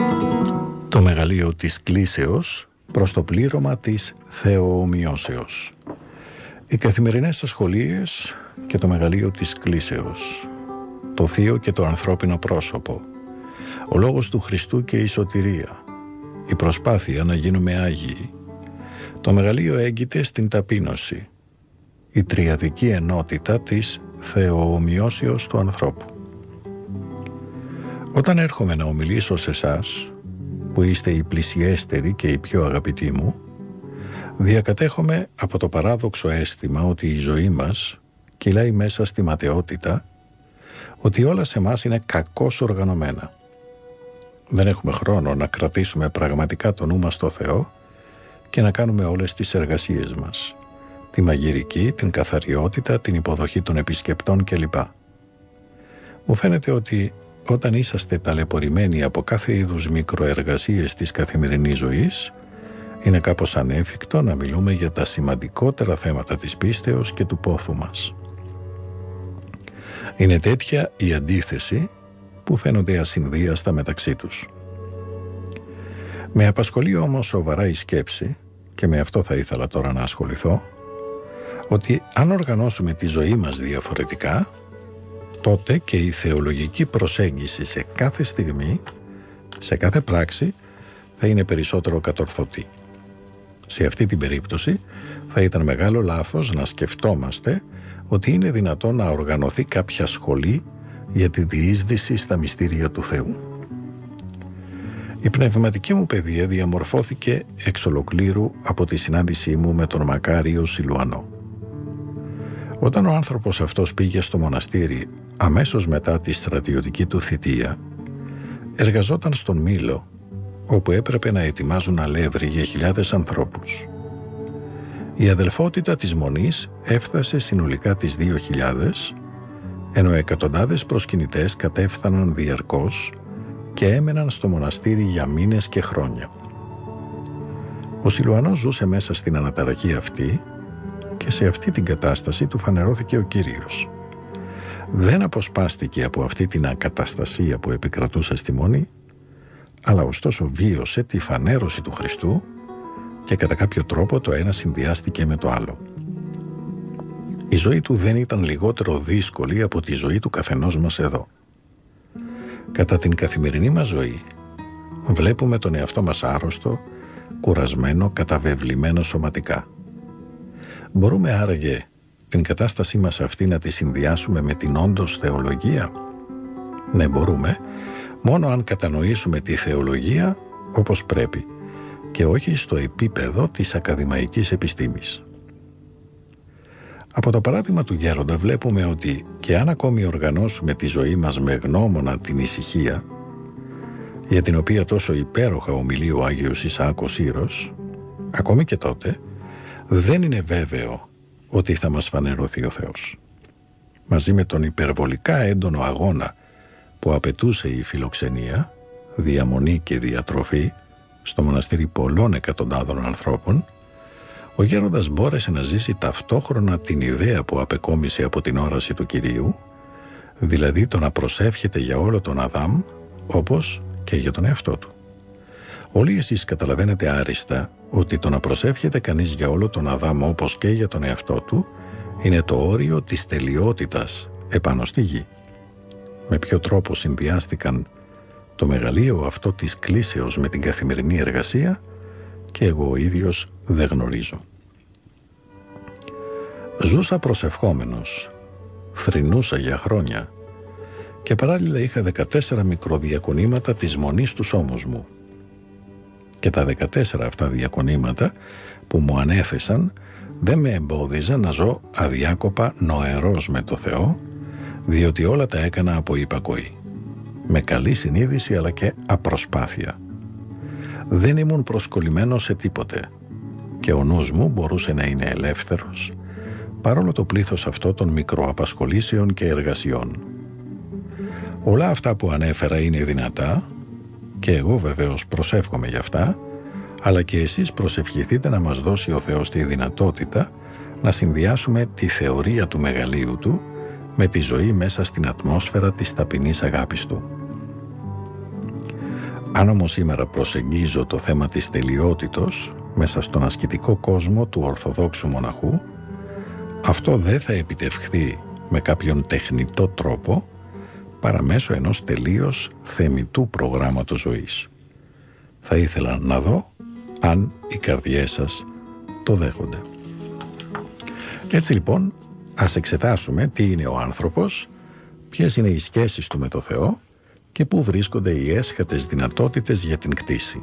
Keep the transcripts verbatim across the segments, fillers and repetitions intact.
Το μεγαλείο της κλίσεως προς το πλήρωμα της θεοομοιώσεως. Οι καθημερινές ασχολίες και το μεγαλείο της κλίσεως. Το θείο και το ανθρώπινο πρόσωπο. Ο λόγος του Χριστού και η σωτηρία. Η προσπάθεια να γίνουμε Άγιοι. Το μεγαλείο έγκυται στην ταπείνωση. Η τριαδική ενότητα της θεοομοιώσεως του ανθρώπου. Όταν έρχομαι να ομιλήσω σε εσάς, που είστε οι πλησιέστεροι και οι πιο αγαπητοί μου, διακατέχομαι από το παράδοξο αίσθημα ότι η ζωή μας κυλάει μέσα στη ματαιότητα, ότι όλα σε μας είναι κακώς οργανωμένα. Δεν έχουμε χρόνο να κρατήσουμε πραγματικά το νου μας στο Θεό και να κάνουμε όλες τις εργασίες μας, τη μαγειρική, την καθαριότητα, την υποδοχή των επισκεπτών κλπ. Μου φαίνεται ότι όταν είσαστε ταλαιπωρημένοι από κάθε είδους μικροεργασίες της καθημερινής ζωής, είναι κάπως ανέφικτο να μιλούμε για τα σημαντικότερα θέματα της πίστεως και του πόθου μας. Είναι τέτοια η αντίθεση που φαίνονται ασυνδίαστα μεταξύ τους. Με απασχολεί όμως σοβαρά η σκέψη, και με αυτό θα ήθελα τώρα να ασχοληθώ, ότι αν οργανώσουμε τη ζωή μας διαφορετικά, τότε και η θεολογική προσέγγιση σε κάθε στιγμή, σε κάθε πράξη, θα είναι περισσότερο κατορθωτή. Σε αυτή την περίπτωση θα ήταν μεγάλο λάθος να σκεφτόμαστε ότι είναι δυνατόν να οργανωθεί κάποια σχολή για τη διείσδυση στα μυστήρια του Θεού. Η πνευματική μου παιδεία διαμορφώθηκε εξ ολοκλήρου από τη συνάντησή μου με τον μακάριο Σιλουανό. Όταν ο άνθρωπος αυτός πήγε στο μοναστήρι αμέσως μετά τη στρατιωτική του θητεία, εργαζόταν στον Μήλο, όπου έπρεπε να ετοιμάζουν αλεύρι για χιλιάδες ανθρώπους. Η αδελφότητα της Μονής έφτασε συνολικά τις δύο χιλιάδες, ενώ εκατοντάδες προσκυνητές κατέφθαναν διαρκώς και έμεναν στο μοναστήρι για μήνες και χρόνια. Ο Σιλουανός ζούσε μέσα στην αναταραχή αυτή και σε αυτή την κατάσταση του φανερώθηκε ο Κύριος. Δεν αποσπάστηκε από αυτή την ακαταστασία που επικρατούσε στη Μονή, αλλά ωστόσο βίωσε τη φανέρωση του Χριστού και κατά κάποιο τρόπο το ένα συνδυάστηκε με το άλλο. Η ζωή του δεν ήταν λιγότερο δύσκολη από τη ζωή του καθενός μας εδώ. Κατά την καθημερινή μας ζωή βλέπουμε τον εαυτό μας άρρωστο, κουρασμένο, καταβεβλημένο σωματικά. Μπορούμε άραγε την κατάστασή μας αυτή να τη συνδυάσουμε με την όντως θεολογία? Ναι, μπορούμε, μόνο αν κατανοήσουμε τη θεολογία όπως πρέπει και όχι στο επίπεδο της ακαδημαϊκής επιστήμης. Από το παράδειγμα του Γέροντα βλέπουμε ότι και αν ακόμη οργανώσουμε τη ζωή μας με γνώμονα την ησυχία, για την οποία τόσο υπέροχα ομιλεί ο Άγιος Ισαάκος Σύρος, ακόμη και τότε δεν είναι βέβαιο ότι θα μας φανερωθεί ο Θεός. Μαζί με τον υπερβολικά έντονο αγώνα που απαιτούσε η φιλοξενία, διαμονή και διατροφή στο μοναστήρι πολλών εκατοντάδων ανθρώπων, ο Γέροντας μπόρεσε να ζήσει ταυτόχρονα την ιδέα που απεκόμισε από την όραση του Κυρίου, δηλαδή το να προσεύχεται για όλο τον Αδάμ όπως και για τον εαυτό του. Όλοι εσείς καταλαβαίνετε άριστα ότι το να προσεύχεται κανείς για όλο τον Αδάμ όπως και για τον εαυτό του είναι το όριο της τελειότητας επάνω στη γη. Με ποιο τρόπο συνδυάστηκαν το μεγαλείο αυτό της κλίσεως με την καθημερινή εργασία και εγώ ο ίδιος δεν γνωρίζω. Ζούσα προσευχόμενος, θρηνούσα για χρόνια και παράλληλα είχα δεκατέσσερα μικροδιακονήματα της Μονής στους ώμους μου. Και τα δεκατέσσερα αυτά διακονήματα που μου ανέθεσαν δεν με εμπόδιζαν να ζω αδιάκοπα νοερός με το Θεό, διότι όλα τα έκανα από υπακοή, με καλή συνείδηση αλλά και απροσπάθεια. Δεν ήμουν προσκολλημένος σε τίποτε και ο νους μου μπορούσε να είναι ελεύθερος παρόλο το πλήθος αυτό των μικροαπασχολήσεων και εργασιών. Όλα αυτά που ανέφερα είναι δυνατά και εγώ βεβαίως προσεύχομαι γι' αυτά, αλλά και εσείς προσευχηθείτε να μας δώσει ο Θεός τη δυνατότητα να συνδυάσουμε τη θεωρία του μεγαλείου Του με τη ζωή μέσα στην ατμόσφαιρα της ταπεινής αγάπης Του. Αν όμως σήμερα προσεγγίζω το θέμα της τελειότητος μέσα στον ασκητικό κόσμο του Ορθοδόξου μοναχού, αυτό δεν θα επιτευχθεί με κάποιον τεχνητό τρόπο παρά μέσω ενός τελείως θεμιτού προγράμματος ζωής. Θα ήθελα να δω αν οι καρδιές σας το δέχονται. Έτσι λοιπόν, ας εξετάσουμε τι είναι ο άνθρωπος, ποιες είναι οι σχέσεις του με το Θεό και πού βρίσκονται οι έσχατες δυνατότητες για την κτήση.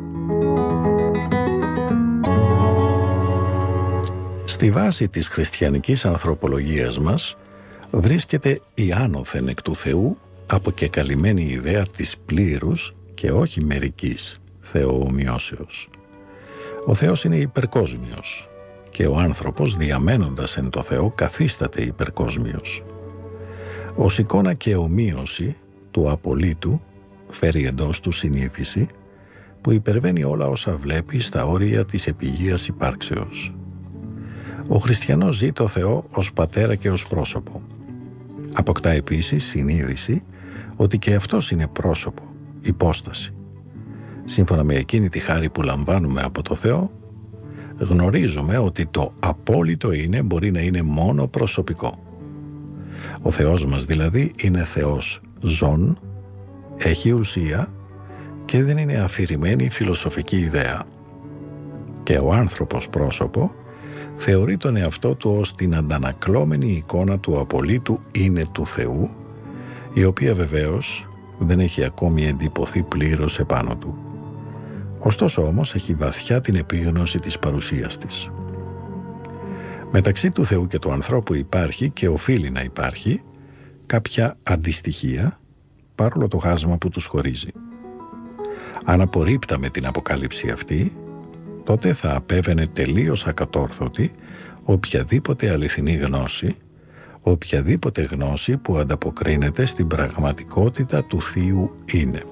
Στη βάση της χριστιανικής ανθρωπολογίας μας βρίσκεται η άνωθεν εκ του Θεού αποκεκαλυμμένη ιδέα της πλήρους και όχι μερικής θεοομοιώσεως. Ο Θεός είναι υπερκόσμιος και ο άνθρωπος διαμένοντας εν το Θεό καθίσταται υπερκόσμιος. Ως εικόνα και ομοίωση του απολύτου φέρει εντός του συνείδηση που υπερβαίνει όλα όσα βλέπει στα όρια της επιγείας υπάρξεως. Ο χριστιανός ζει το Θεό ως πατέρα και ως πρόσωπο. Αποκτά επίσης συνείδηση ότι και αυτός είναι πρόσωπο, υπόσταση. Σύμφωνα με εκείνη τη χάρη που λαμβάνουμε από το Θεό, γνωρίζουμε ότι το απόλυτο είναι μπορεί να είναι μόνο προσωπικό. Ο Θεός μας δηλαδή είναι Θεός ζών, έχει ουσία και δεν είναι αφηρημένη φιλοσοφική ιδέα. Και ο άνθρωπος πρόσωπο θεωρεί τον εαυτό του ως την αντανακλώμενη εικόνα του απολύτου είναι του Θεού, η οποία βεβαίως δεν έχει ακόμη εντυπωθεί πλήρως επάνω του. Ωστόσο όμως έχει βαθιά την επίγνωση της παρουσίας της. Μεταξύ του Θεού και του ανθρώπου υπάρχει και οφείλει να υπάρχει κάποια αντιστοιχεία παρόλο το χάσμα που τους χωρίζει. Αν απορρίπταμε την αποκάλυψη αυτή, τότε θα απέβαινε τελείως ακατόρθωτη οποιαδήποτε αληθινή γνώση, οποιαδήποτε γνώση που ανταποκρίνεται στην πραγματικότητα του Θείου είναι.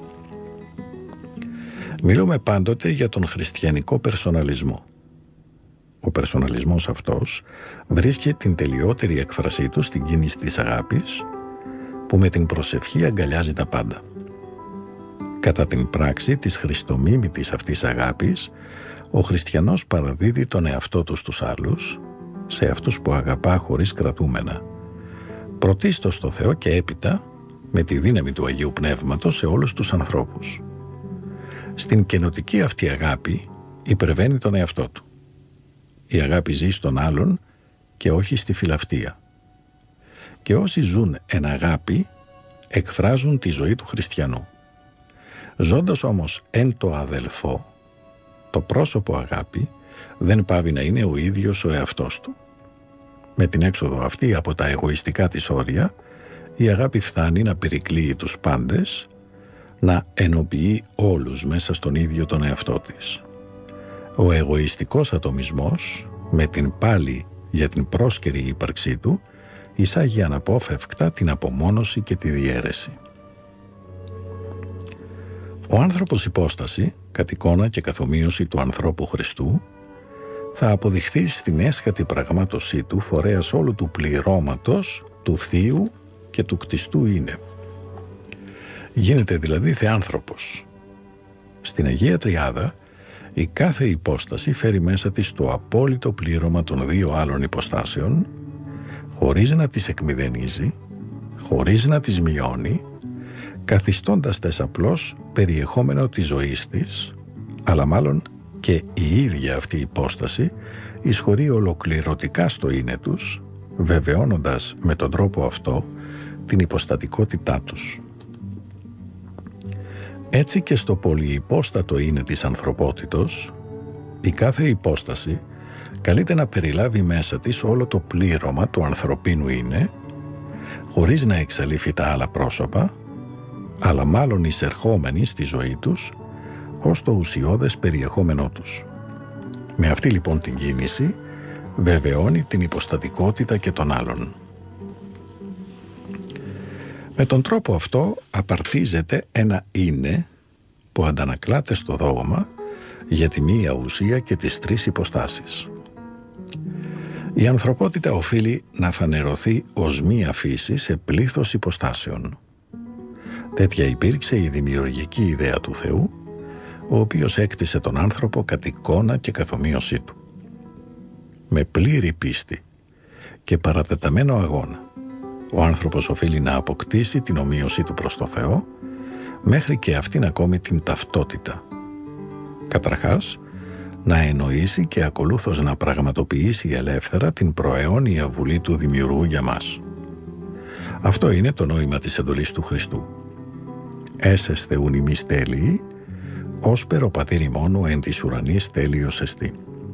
Μιλούμε πάντοτε για τον χριστιανικό περσοναλισμό. Ο περσοναλισμός αυτός βρίσκει την τελειότερη έκφρασή του στην κίνηση της αγάπης, που με την προσευχή αγκαλιάζει τα πάντα. Κατά την πράξη της χριστομίμητης αυτής αγάπης, ο χριστιανός παραδίδει τον εαυτό του στους άλλους, σε αυτούς που αγαπά χωρίς κρατούμενα, πρωτίστως στο Θεό και έπειτα, με τη δύναμη του Αγίου Πνεύματος, σε όλους τους ανθρώπους. Στην καινοτική αυτή αγάπη υπερβαίνει τον εαυτό του. Η αγάπη ζει στον άλλον και όχι στη φιλαυτία. Και όσοι ζουν εν αγάπη εκφράζουν τη ζωή του χριστιανού. Ζώντας όμως εν το αδελφό, το πρόσωπο αγάπη δεν πάβει να είναι ο ίδιος ο εαυτός του. Με την έξοδο αυτή από τα εγωιστικά της όρια, η αγάπη φτάνει να περικλείει τους πάντες, να ενοποιεί όλους μέσα στον ίδιο τον εαυτό της. Ο εγωιστικός ατομισμός, με την πάλη για την πρόσκαιρη ύπαρξή του, εισάγει αναπόφευκτα την απομόνωση και τη διαίρεση. Ο άνθρωπος υπόσταση, κατ' εικόνα και καθομοίωση του ανθρώπου Χριστού, θα αποδειχθεί στην έσχατη πραγμάτωσή του φορέας όλου του πληρώματος, του θείου και του κτιστού είναι. Γίνεται δηλαδή θεάνθρωπος. Στην Αγία Τριάδα, η κάθε υπόσταση φέρει μέσα της το απόλυτο πλήρωμα των δύο άλλων υποστάσεων, χωρίς να τις εκμηδενίζει, χωρίς να τις μειώνει, καθιστώντας τες απλώς περιεχόμενο της ζωής της, αλλά μάλλον και η ίδια αυτή η υπόσταση εισχωρεί ολοκληρωτικά στο είναι τους, βεβαιώνοντας με τον τρόπο αυτό την υποστατικότητά τους. Έτσι και στο πολυυπόστατο είναι της ανθρωπότητος, η κάθε υπόσταση καλείται να περιλάβει μέσα της όλο το πλήρωμα του ανθρωπίνου είναι, χωρίς να εξαλείφει τα άλλα πρόσωπα, αλλά μάλλον εισερχόμενοι στη ζωή τους ως το ουσιώδες περιεχόμενό τους. Με αυτή λοιπόν την κίνηση βεβαιώνει την υποστατικότητα και των άλλων. Με τον τρόπο αυτό απαρτίζεται ένα είναι που αντανακλάται στο δόγμα για τη μία ουσία και τις τρεις υποστάσεις. Η ανθρωπότητα οφείλει να φανερωθεί ως μία φύση σε πλήθος υποστάσεων. Τέτοια υπήρξε η δημιουργική ιδέα του Θεού, ο οποίος έκτισε τον άνθρωπο κατ' εικόνα και καθομοίωσή του. Με πλήρη πίστη και παρατεταμένο αγώνα, ο άνθρωπος οφείλει να αποκτήσει την ομοίωσή του προς το Θεό, μέχρι και αυτήν ακόμη την ταυτότητα. Καταρχάς, να εννοήσει και ακολούθως να πραγματοποιήσει ελεύθερα την προαιώνια βουλή του Δημιουργού για μας. Αυτό είναι το νόημα της εντολής του Χριστού. «Έσεσθε ουν ημείς τέλειοι, ώσπερ ο πατήρ ημών εν της ουρανής τέλειος εστί».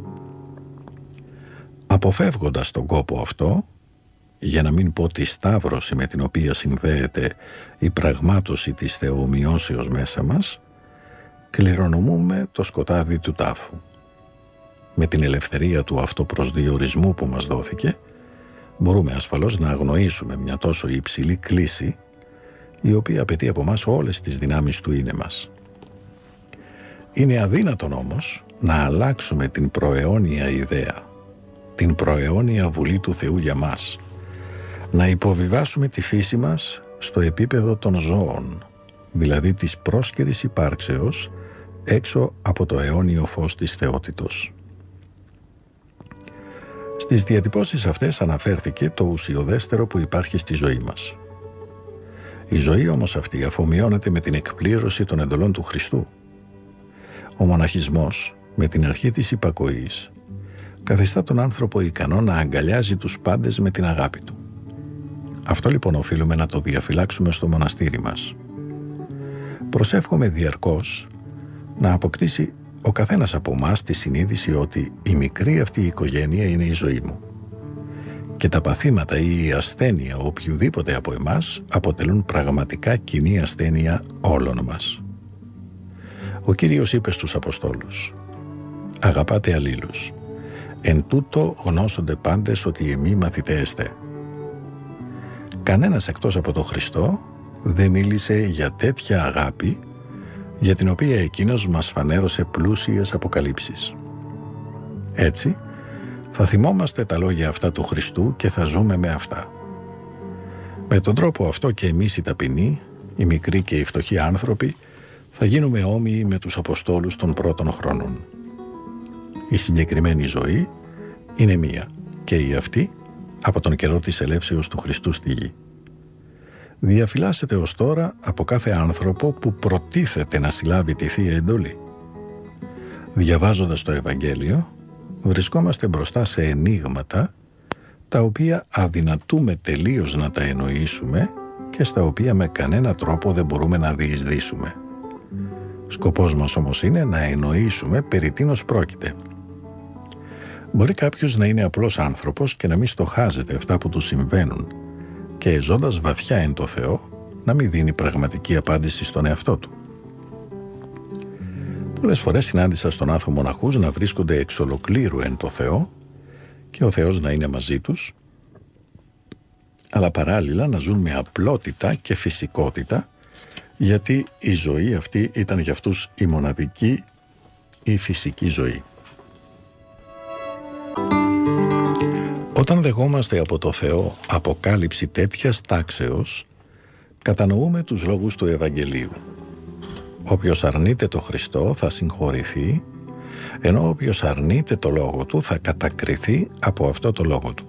Αποφεύγοντας τον κόπο αυτό, για να μην πω τη σταύρωση με την οποία συνδέεται η πραγμάτωση της θεομοιώσεως μέσα μας, κληρονομούμε το σκοτάδι του τάφου. Με την ελευθερία του αυτοπροσδιορισμού που μας δόθηκε, μπορούμε ασφαλώς να αγνοήσουμε μια τόσο υψηλή κλίση, η οποία απαιτεί από μας όλες τις δυνάμεις του είναι μας. Είναι αδύνατον όμως να αλλάξουμε την προαιώνια ιδέα, την προαιώνια βουλή του Θεού για μας, να υποβιβάσουμε τη φύση μας στο επίπεδο των ζώων, δηλαδή της πρόσκαιρης υπάρξεως έξω από το αιώνιο φως της θεότητος. Στις διατυπώσεις αυτές αναφέρθηκε το ουσιοδέστερο που υπάρχει στη ζωή μας. Η ζωή όμως αυτή αφομοιώνεται με την εκπλήρωση των εντολών του Χριστού. Ο μοναχισμός, με την αρχή της υπακοής, καθιστά τον άνθρωπο ικανό να αγκαλιάζει τους πάντες με την αγάπη του. Αυτό λοιπόν οφείλουμε να το διαφυλάξουμε στο μοναστήρι μας. Προσεύχομαι διαρκώς να αποκτήσει ο καθένας από εμάς τη συνείδηση ότι η μικρή αυτή η οικογένεια είναι η ζωή μου και τα παθήματα ή η ασθένεια οποιουδήποτε από εμάς αποτελούν πραγματικά κοινή ασθένεια όλων μας. Ο Κύριος είπε στους Αποστόλους: «Αγαπάτε αλλήλους, εν τούτο γνώσονται πάντες ότι εμείς μαθηταίστε». Κανένας εκτός από τον Χριστό δεν μίλησε για τέτοια αγάπη, για την οποία εκείνος μας φανέρωσε πλούσιες αποκαλύψεις. Έτσι, θα θυμόμαστε τα λόγια αυτά του Χριστού και θα ζούμε με αυτά. Με τον τρόπο αυτό και εμείς οι ταπεινοί, οι μικροί και οι φτωχοί άνθρωποι, θα γίνουμε όμοιοι με τους Αποστόλους των πρώτων χρόνων. Η συγκεκριμένη ζωή είναι μία και η αυτή από τον καιρό της ελεύσεως του Χριστού στη γη. Διαφυλάσσεται ως τώρα από κάθε άνθρωπο που προτίθεται να συλλάβει τη Θεία Εντολή. Διαβάζοντας το Ευαγγέλιο, βρισκόμαστε μπροστά σε ενίγματα τα οποία αδυνατούμε τελείως να τα εννοήσουμε και στα οποία με κανένα τρόπο δεν μπορούμε να διεισδύσουμε. Σκοπός μας όμως είναι να εννοήσουμε περί τίνος πρόκειται. Μπορεί κάποιος να είναι απλός άνθρωπος και να μην στοχάζεται αυτά που του συμβαίνουν και ζώντας βαθιά εν το Θεό να μην δίνει πραγματική απάντηση στον εαυτό του. Πολλές φορές συνάντησα στον άθο μοναχούς να βρίσκονται εξ ολοκλήρου εν το Θεό και ο Θεός να είναι μαζί τους, αλλά παράλληλα να ζουν με απλότητα και φυσικότητα, γιατί η ζωή αυτή ήταν για αυτούς η μοναδική ή φυσική ζωή. Όταν δεχόμαστε από το Θεό αποκάλυψη τέτοιας τάξεως, κατανοούμε τους λόγους του Ευαγγελίου. Όποιος αρνείται το Χριστό θα συγχωρηθεί, ενώ όποιος αρνείται το λόγο του θα κατακριθεί από αυτό το λόγο του.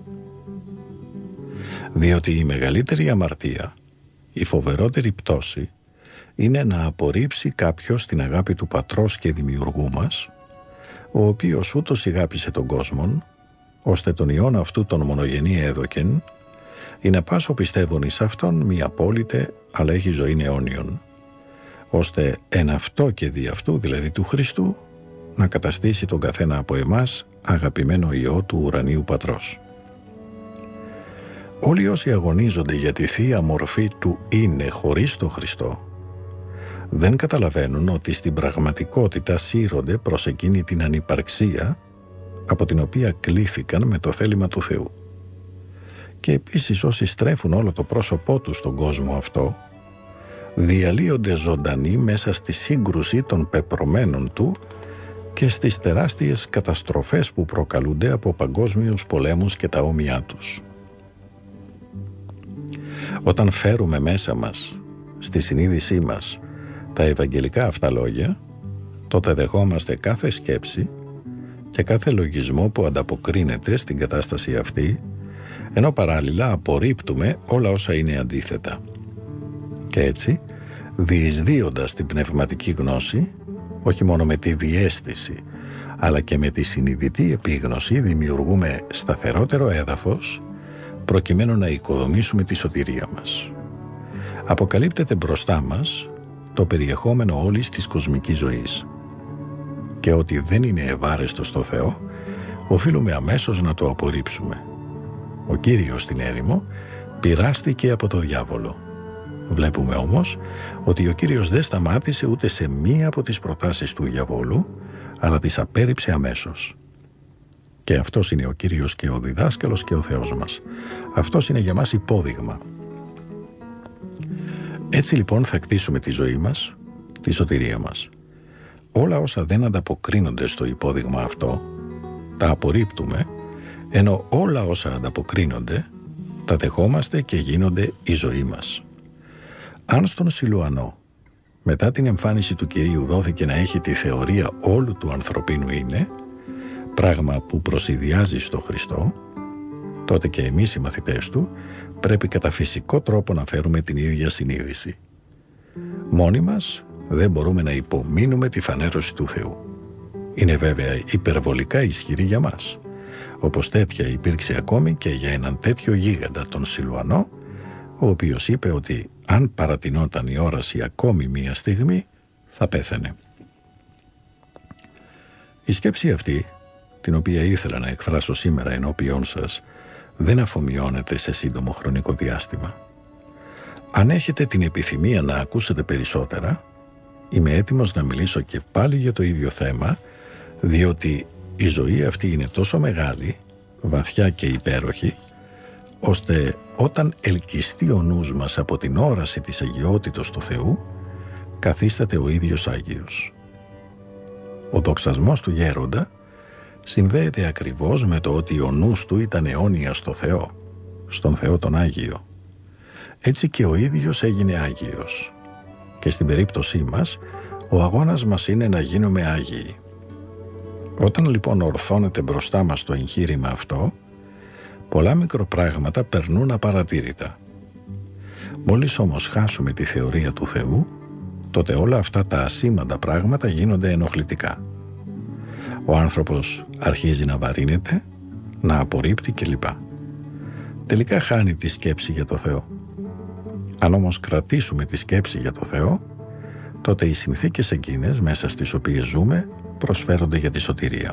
Διότι η μεγαλύτερη αμαρτία, η φοβερότερη πτώση, είναι να απορρίψει κάποιος την αγάπη του Πατρός και Δημιουργού μας, ο οποίος ούτως αγάπησε τον κόσμον, ώστε τον Υιόν αυτού τον μονογενή έδωκεν, ή να πάσο πιστεύων εις αυτόν μη απόλυτε, αλλά έχει ζωή αιώνιον, ώστε εν αυτό και δι' αυτού, δηλαδή του Χριστού, να καταστήσει τον καθένα από εμάς αγαπημένο Υιό του ουρανίου Πατρός. Όλοι όσοι αγωνίζονται για τη Θεία Μορφή του είναι χωρίς το Χριστό, δεν καταλαβαίνουν ότι στην πραγματικότητα σύρονται προς εκείνη την ανυπαρξία από την οποία κλήθηκαν με το θέλημα του Θεού. Και επίσης όσοι στρέφουν όλο το πρόσωπό τους στον κόσμο αυτό, διαλύονται ζωντανοί μέσα στη σύγκρουση των πεπρωμένων του και στις τεράστιες καταστροφές που προκαλούνται από παγκόσμιους πολέμους και τα όμοιά τους. Όταν φέρουμε μέσα μας στη συνείδησή μας τα ευαγγελικά αυτά λόγια, τότε δεχόμαστε κάθε σκέψη και κάθε λογισμό που ανταποκρίνεται στην κατάσταση αυτή, ενώ παράλληλα απορρίπτουμε όλα όσα είναι αντίθετα. Και έτσι, διεισδύοντας την πνευματική γνώση, όχι μόνο με τη διαίσθηση, αλλά και με τη συνειδητή επίγνωση, δημιουργούμε σταθερότερο έδαφος προκειμένου να οικοδομήσουμε τη σωτηρία μας. Αποκαλύπτεται μπροστά μας το περιεχόμενο όλης της κοσμικής ζωής και ότι δεν είναι ευάρεστο στο Θεό, οφείλουμε αμέσως να το απορρίψουμε. Ο Κύριος στην έρημο πειράστηκε από το διάβολο. Βλέπουμε όμως ότι ο Κύριος δεν σταμάτησε ούτε σε μία από τις προτάσεις του διαβόλου, αλλά τις απέρριψε αμέσως. Και αυτός είναι ο Κύριος και ο διδάσκαλος και ο Θεός μας. Αυτός είναι για μας υπόδειγμα. Έτσι λοιπόν θα κτίσουμε τη ζωή μας, τη σωτηρία μας. Όλα όσα δεν ανταποκρίνονται στο υπόδειγμα αυτό, τα απορρίπτουμε, ενώ όλα όσα ανταποκρίνονται, τα δεχόμαστε και γίνονται η ζωή μας. Αν στον Σιλουανό, μετά την εμφάνιση του Κυρίου, δόθηκε να έχει τη θεωρία όλου του ανθρωπίνου είναι, πράγμα που προσηδιάζει στο Χριστό, τότε και εμείς οι μαθητές του πρέπει κατά φυσικό τρόπο να φέρουμε την ίδια συνείδηση. Μόνοι μας δεν μπορούμε να υπομείνουμε τη φανέρωση του Θεού. Είναι βέβαια υπερβολικά ισχυρή για μας, όπως τέτοια υπήρξε ακόμη και για έναν τέτοιο γίγαντα, τον Σιλουανό, ο οποίος είπε ότι αν παρατηνόταν η όραση ακόμη μία στιγμή, θα πέθανε. Η σκέψη αυτή, την οποία ήθελα να εκφράσω σήμερα ενώπιόν σας, δεν αφομοιώνεται σε σύντομο χρονικό διάστημα. Αν έχετε την επιθυμία να ακούσετε περισσότερα, είμαι έτοιμος να μιλήσω και πάλι για το ίδιο θέμα, διότι η ζωή αυτή είναι τόσο μεγάλη, βαθιά και υπέροχη, ώστε όταν ελκυστεί ο νους μας από την όραση της αγιότητος του Θεού, καθίσταται ο ίδιος Άγιος. Ο δοξασμός του γέροντα συνδέεται ακριβώς με το ότι ο νους του ήταν αιώνια στο Θεό, στον Θεό τον Άγιο. Έτσι και ο ίδιος έγινε Άγιος. Και στην περίπτωσή μας, ο αγώνας μας είναι να γίνουμε Άγιοι. Όταν λοιπόν ορθώνεται μπροστά μας το εγχείρημα αυτό, πολλά μικροπράγματα περνούν απαρατήρητα. Μόλις όμως χάσουμε τη θεωρία του Θεού, τότε όλα αυτά τα ασήμαντα πράγματα γίνονται ενοχλητικά. Ο άνθρωπος αρχίζει να βαρύνεται, να απορρίπτει κλπ. Τελικά χάνει τη σκέψη για το Θεό. Αν όμως κρατήσουμε τη σκέψη για το Θεό, τότε οι συνθήκες εκείνες μέσα στις οποίες ζούμε προσφέρονται για τη σωτηρία.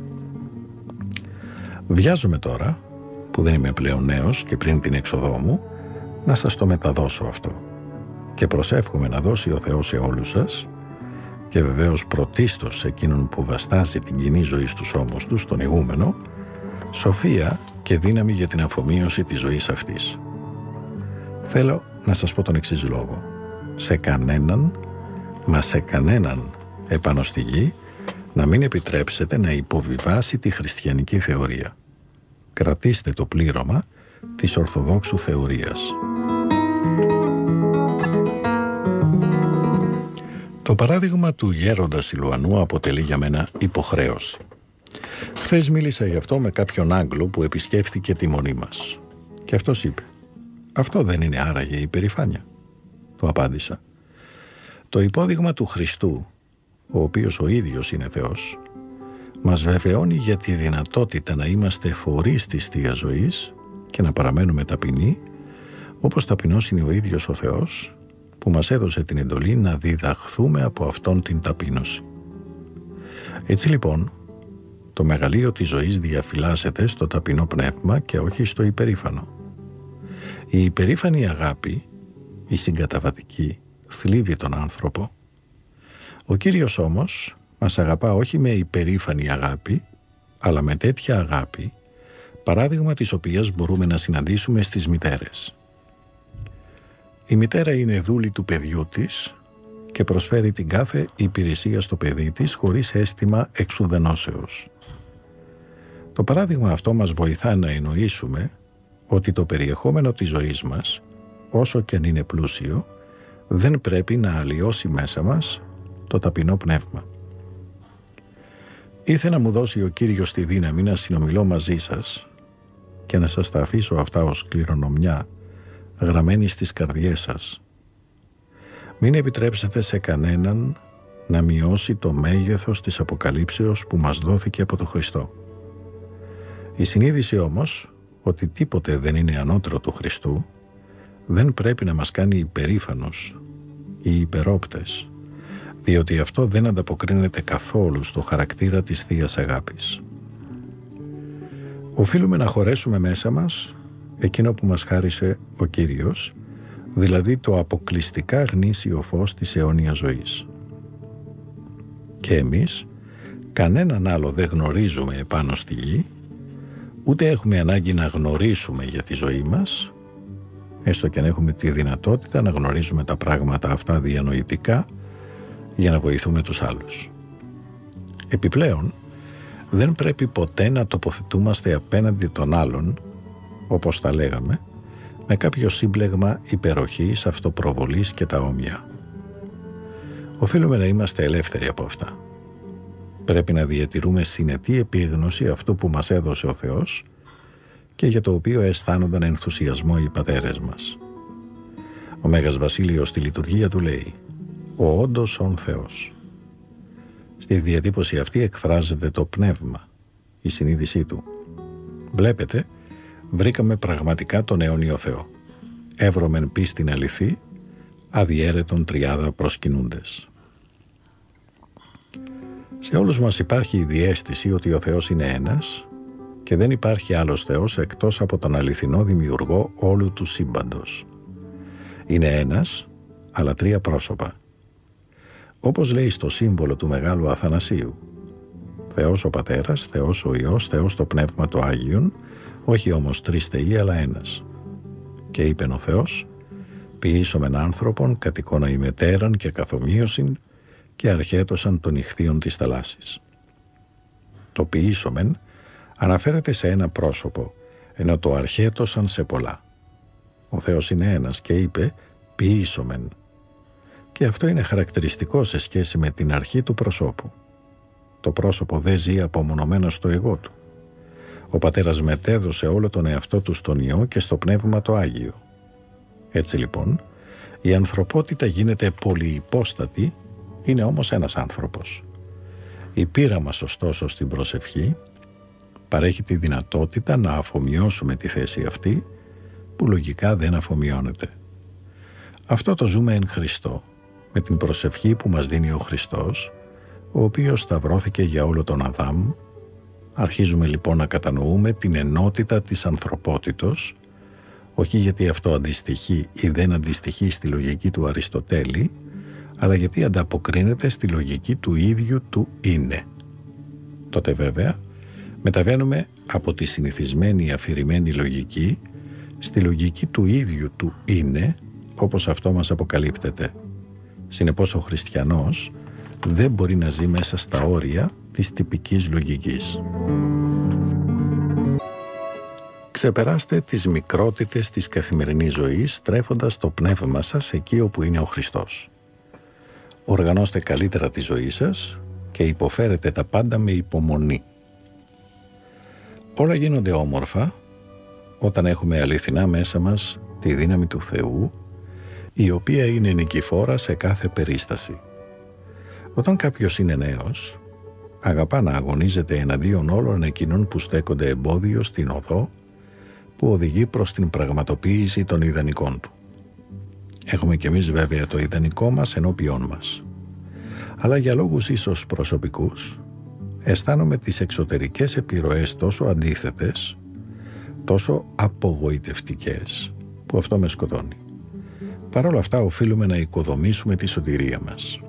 Βιάζομαι τώρα, που δεν είμαι πλέον νέος και πριν την έξοδό μου, να σας το μεταδώσω αυτό. Και προσεύχομαι να δώσει ο Θεός σε όλους σας, και βεβαίως πρωτίστως σε εκείνον που βαστάζει την κοινή ζωή στους ώμους του, στον ηγούμενο, σοφία και δύναμη για την αφομοίωση της ζωής αυτής. Θέλω να σας πω τον εξής λόγο. Σε κανέναν, μα σε κανέναν επάνω στη γη, να μην επιτρέψετε να υποβιβάσει τη χριστιανική θεωρία. Κρατήστε το πλήρωμα της Ορθοδόξου θεωρίας. Το παράδειγμα του γέροντα Σιλουανού αποτελεί για μένα υποχρέωση. Χθες μίλησα γι' αυτό με κάποιον Άγγλο που επισκέφθηκε τη μονή μας. Και αυτός είπε, αυτό δεν είναι άραγε η υπερηφάνεια? Του απάντησα, το υπόδειγμα του Χριστού, ο οποίος ο ίδιος είναι Θεός, μας βεβαιώνει για τη δυνατότητα να είμαστε φορείς της Θείας Ζωής και να παραμένουμε ταπεινοί, όπως ταπεινός είναι ο ίδιος ο Θεός, που μας έδωσε την εντολή να διδαχθούμε από Αυτόν την ταπείνωση. Έτσι λοιπόν, το μεγαλείο της ζωής διαφυλάσσεται στο ταπεινό πνεύμα και όχι στο υπερήφανο. Η υπερήφανη αγάπη, η συγκαταβατική, θλίβει τον άνθρωπο. Ο Κύριος όμως μας αγαπά όχι με υπερήφανη αγάπη, αλλά με τέτοια αγάπη, παράδειγμα της οποίας μπορούμε να συναντήσουμε στις μητέρες. Η μητέρα είναι δούλη του παιδιού της και προσφέρει την κάθε υπηρεσία στο παιδί της χωρίς αίσθημα εξουδενώσεως. Το παράδειγμα αυτό μας βοηθά να εννοήσουμε ότι το περιεχόμενο της ζωής μας, όσο και αν είναι πλούσιο, δεν πρέπει να αλλοιώσει μέσα μας το ταπεινό πνεύμα. Ήθε να μου δώσει ο Κύριος τη δύναμη να συνομιλώ μαζί σας και να σας τα αφήσω αυτά ως κληρονομιά γραμμένη στις καρδιές σας. Μην επιτρέψετε σε κανέναν να μειώσει το μέγεθος της αποκαλύψεως που μας δόθηκε από τον Χριστό. Η συνείδηση όμως ότι τίποτε δεν είναι ανώτερο του Χριστού δεν πρέπει να μας κάνει υπερήφανος ή υπερόπτες, διότι αυτό δεν ανταποκρίνεται καθόλου στο χαρακτήρα της Θείας Αγάπης. Οφείλουμε να χωρέσουμε μέσα μας εκείνο που μας χάρισε ο Κύριος, δηλαδή το αποκλειστικά γνήσιο φως της αιώνιας ζωής. Και εμείς κανέναν άλλο δεν γνωρίζουμε επάνω στη γη, ούτε έχουμε ανάγκη να γνωρίσουμε για τη ζωή μας, έστω και αν έχουμε τη δυνατότητα να γνωρίζουμε τα πράγματα αυτά διανοητικά για να βοηθούμε τους άλλους. Επιπλέον, δεν πρέπει ποτέ να τοποθετούμαστε απέναντι των άλλων, όπως τα λέγαμε, με κάποιο σύμπλεγμα υπεροχής, αυτοπροβολής και τα όμοια. Οφείλουμε να είμαστε ελεύθεροι από αυτά. Πρέπει να διατηρούμε συνετή επίγνωση αυτού που μας έδωσε ο Θεός και για το οποίο αισθάνονταν ενθουσιασμό οι πατέρες μας. Ο Μέγας Βασίλειος στη λειτουργία του λέει «Ο όντως ον Θεός». Στη διατύπωση αυτή εκφράζεται το πνεύμα, η συνείδησή του. Βλέπετε, βρήκαμε πραγματικά τον αιώνιο Θεό. Εύρωμεν πίστην αληθή, αδιέρετον τριάδα προσκυνούντες. Σε όλους μας υπάρχει η διαίσθηση ότι ο Θεός είναι ένας και δεν υπάρχει άλλος Θεός εκτός από τον αληθινό δημιουργό όλου του σύμπαντος. Είναι ένας, αλλά τρία πρόσωπα. Όπως λέει στο σύμβολο του Μεγάλου Αθανασίου, Θεός ο Πατέρας, Θεός ο Υιός, Θεός το Πνεύμα το Άγιον, όχι όμως τρεις θεοί, αλλά ένας. Και είπεν ο Θεός, ποιήσομεν άνθρωπον κατ' εικόνα ημετέραν και καθομοίωσιν και αρχέτωσαν των ιχθείων της θαλάσσης. Το ποιήσομεν αναφέρεται σε ένα πρόσωπο, ενώ το αρχέτωσαν σε πολλά. Ο Θεός είναι ένας και είπε ποιήσομεν. Και αυτό είναι χαρακτηριστικό σε σχέση με την αρχή του προσώπου. Το πρόσωπο δεν ζει απομονωμένο στο εγώ του. Ο Πατέρας μετέδωσε όλο τον εαυτό του στον Υιό και στο Πνεύμα το Άγιο. Έτσι λοιπόν, η ανθρωπότητα γίνεται πολυυπόστατη, είναι όμως ένας άνθρωπος. Η πείρα μας ωστόσο στην προσευχή παρέχει τη δυνατότητα να αφομοιώσουμε τη θέση αυτή που λογικά δεν αφομοιώνεται. Αυτό το ζούμε εν Χριστώ, με την προσευχή που μας δίνει ο Χριστός, ο οποίος σταυρώθηκε για όλο τον Αδάμ. Αρχίζουμε λοιπόν να κατανοούμε την ενότητα της ανθρωπότητος, όχι γιατί αυτό αντιστοιχεί ή δεν αντιστοιχεί στη λογική του Αριστοτέλη, αλλά γιατί ανταποκρίνεται στη λογική του ίδιου του είναι. Τότε βέβαια μεταβαίνουμε από τη συνηθισμένη αφηρημένη λογική στη λογική του ίδιου του είναι, όπως αυτό μας αποκαλύπτεται. Συνεπώς ο χριστιανός δεν μπορεί να ζει μέσα στα όρια της τυπικής λογικής. Ξεπεράστε τις μικρότητες της καθημερινής ζωής τρέφοντας το πνεύμα σας εκεί όπου είναι ο Χριστός. Οργανώστε καλύτερα τη ζωή σας και υποφέρετε τα πάντα με υπομονή. Όλα γίνονται όμορφα όταν έχουμε αληθινά μέσα μας τη δύναμη του Θεού, η οποία είναι νικηφόρα σε κάθε περίσταση. Όταν κάποιος είναι νέος, αγαπά να αγωνίζεται εναντίον όλων εκείνων που στέκονται εμπόδιο στην οδό που οδηγεί προς την πραγματοποίηση των ιδανικών του. Έχουμε κι εμείς βέβαια το ιδανικό μας ενώπιόν μας. Αλλά για λόγους ίσως προσωπικούς, αισθάνομαι τις εξωτερικές επιρροές τόσο αντίθετες, τόσο απογοητευτικές, που αυτό με σκοτώνει. Παρ' όλα αυτά οφείλουμε να οικοδομήσουμε τη σωτηρία μας.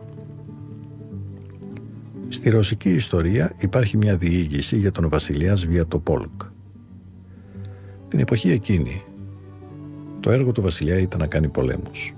Στη ρωσική ιστορία υπάρχει μια διήγηση για τον βασιλιά Σβιατοπόλκ. Την εποχή εκείνη, το έργο του βασιλιά ήταν να κάνει πολέμους.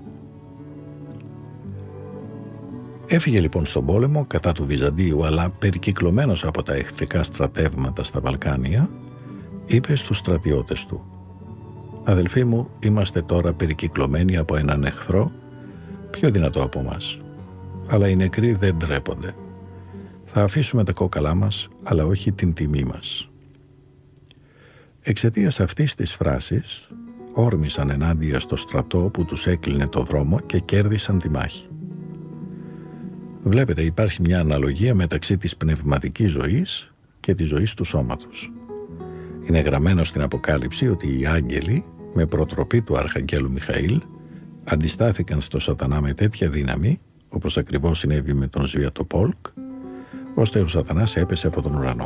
Έφυγε λοιπόν στον πόλεμο κατά του Βυζαντίου, αλλά περικυκλωμένος από τα εχθρικά στρατεύματα στα Βαλκάνια, είπε στους στρατιώτες του: «Αδελφοί μου, είμαστε τώρα περικυκλωμένοι από έναν εχθρό πιο δυνατό από μας. Αλλά οι νεκροί δεν ντρέπονται. Θα αφήσουμε τα κόκαλά μας, αλλά όχι την τιμή μας. Εξαιτίας αυτής της φράσης, όρμησαν ενάντια στο στρατό που τους έκλεινε το δρόμο και κέρδισαν τη μάχη. Βλέπετε, υπάρχει μια αναλογία μεταξύ της πνευματικής ζωής και της ζωής του σώματος. Είναι γραμμένο στην Αποκάλυψη ότι οι άγγελοι, με προτροπή του Αρχαγγέλου Μιχαήλ, αντιστάθηκαν στο Σατανά με τέτοια δύναμη, όπως ακριβώς συνέβη με τον Σβιατοπόλκ, ώστε ο Σατανάς έπεσε από τον ουρανό.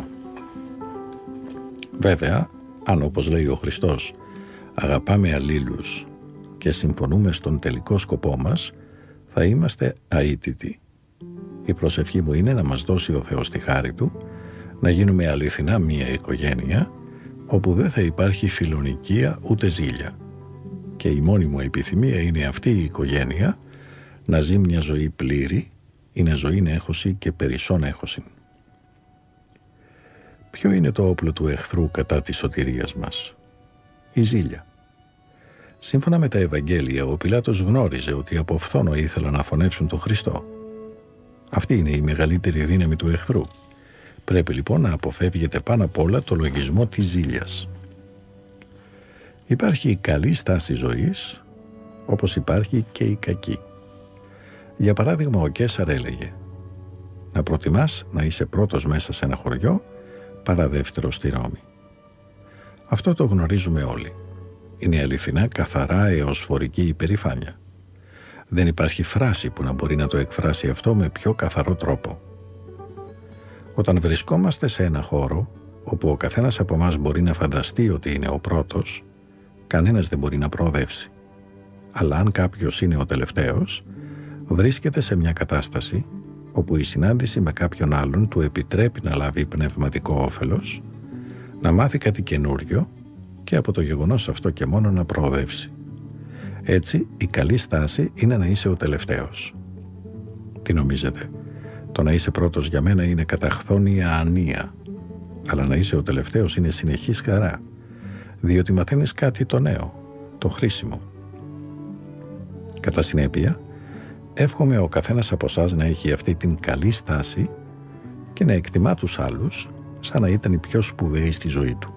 Βέβαια, αν όπως λέει ο Χριστός, αγαπάμε αλλήλους και συμφωνούμε στον τελικό σκοπό μας, θα είμαστε αίτητοι. Η προσευχή μου είναι να μας δώσει ο Θεός τη χάρη Του, να γίνουμε αληθινά μία οικογένεια, όπου δεν θα υπάρχει φιλονικία ούτε ζήλια. Και η μόνη μου επιθυμία είναι αυτή η οικογένεια να ζει μια ζωή πλήρη, είναι ζωή έχωση και περισσόν έχωση. Ποιο είναι το όπλο του εχθρού κατά της σωτηρίας μας? Η ζήλια. Σύμφωνα με τα Ευαγγέλια, ο Πιλάτος γνώριζε ότι από φθόνο ήθελαν να φωνεύσουν τον Χριστό. Αυτή είναι η μεγαλύτερη δύναμη του εχθρού. Πρέπει λοιπόν να αποφεύγετε πάνω απ' όλα το λογισμό της ζήλιας. Υπάρχει η καλή στάση ζωής, όπως υπάρχει και η κακή. Για παράδειγμα, ο Καίσαρ έλεγε «Να προτιμάς να είσαι πρώτος μέσα σε ένα χωριό, παρά δεύτερος στη Ρώμη». Αυτό το γνωρίζουμε όλοι. Είναι αληθινά καθαρά έως φορική υπερηφάνεια. Δεν υπάρχει φράση που να μπορεί να το εκφράσει αυτό με πιο καθαρό τρόπο. Όταν βρισκόμαστε σε ένα χώρο όπου ο καθένας από εμάς μπορεί να φανταστεί ότι είναι ο πρώτος, κανένας δεν μπορεί να προοδεύσει. Αλλά αν κάποιος είναι ο τελευταίος, βρίσκεται σε μια κατάσταση όπου η συνάντηση με κάποιον άλλον του επιτρέπει να λάβει πνευματικό όφελος, να μάθει κάτι καινούριο και από το γεγονός αυτό και μόνο να προοδεύσει. Έτσι, η καλή στάση είναι να είσαι ο τελευταίος. Τι νομίζετε? Το να είσαι πρώτος για μένα είναι καταχθόνια ανία, αλλά να είσαι ο τελευταίος είναι συνεχής χαρά, διότι μαθαίνεις κάτι το νέο, το χρήσιμο. Κατά συνέπεια, εύχομαι ο καθένας από εσάς να έχει αυτή την καλή στάση και να εκτιμά τους άλλους σαν να ήταν οι πιο σπουδαίοι στη ζωή του.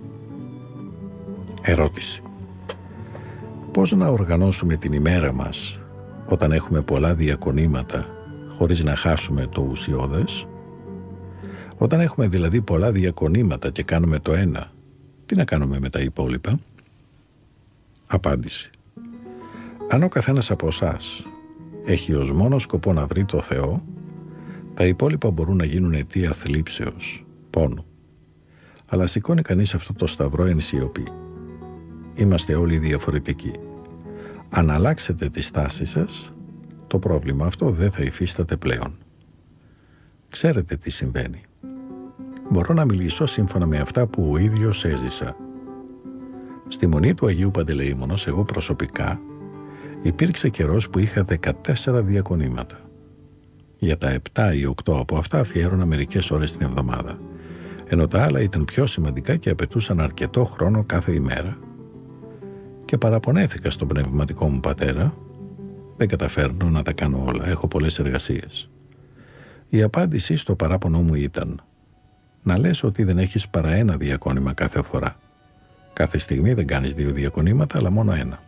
Ερώτηση. Πώς να οργανώσουμε την ημέρα μας όταν έχουμε πολλά διακονήματα χωρίς να χάσουμε το ουσιώδες? Όταν έχουμε δηλαδή πολλά διακονήματα και κάνουμε το ένα, τι να κάνουμε με τα υπόλοιπα? Απάντηση. Αν ο καθένας από εσάς έχει ως μόνο σκοπό να βρει το Θεό, τα υπόλοιπα μπορούν να γίνουν αιτία θλίψεως, πόνου. Αλλά σηκώνει κανείς αυτό το σταυρό εν σιωπή. Είμαστε όλοι διαφορετικοί. Αν αλλάξετε τη στάση σας, το πρόβλημα αυτό δεν θα υφίσταται πλέον. Ξέρετε τι συμβαίνει. Μπορώ να μιλήσω σύμφωνα με αυτά που ο ίδιος έζησα. Στη Μονή του Αγίου Παντελεήμονος, εγώ προσωπικά, υπήρξε καιρός που είχα δεκατέσσερα διακονήματα. Για τα επτά ή οκτώ από αυτά αφιέρωνα μερικές ώρες την εβδομάδα, ενώ τα άλλα ήταν πιο σημαντικά και απαιτούσαν αρκετό χρόνο κάθε ημέρα. Και παραπονέθηκα στον πνευματικό μου πατέρα, δεν καταφέρνω να τα κάνω όλα, έχω πολλές εργασίες. Η απάντηση στο παράπονο μου ήταν να λες ότι δεν έχεις παρά ένα διακόνημα κάθε φορά. Κάθε στιγμή δεν κάνεις δύο διακονήματα, αλλά μόνο ένα.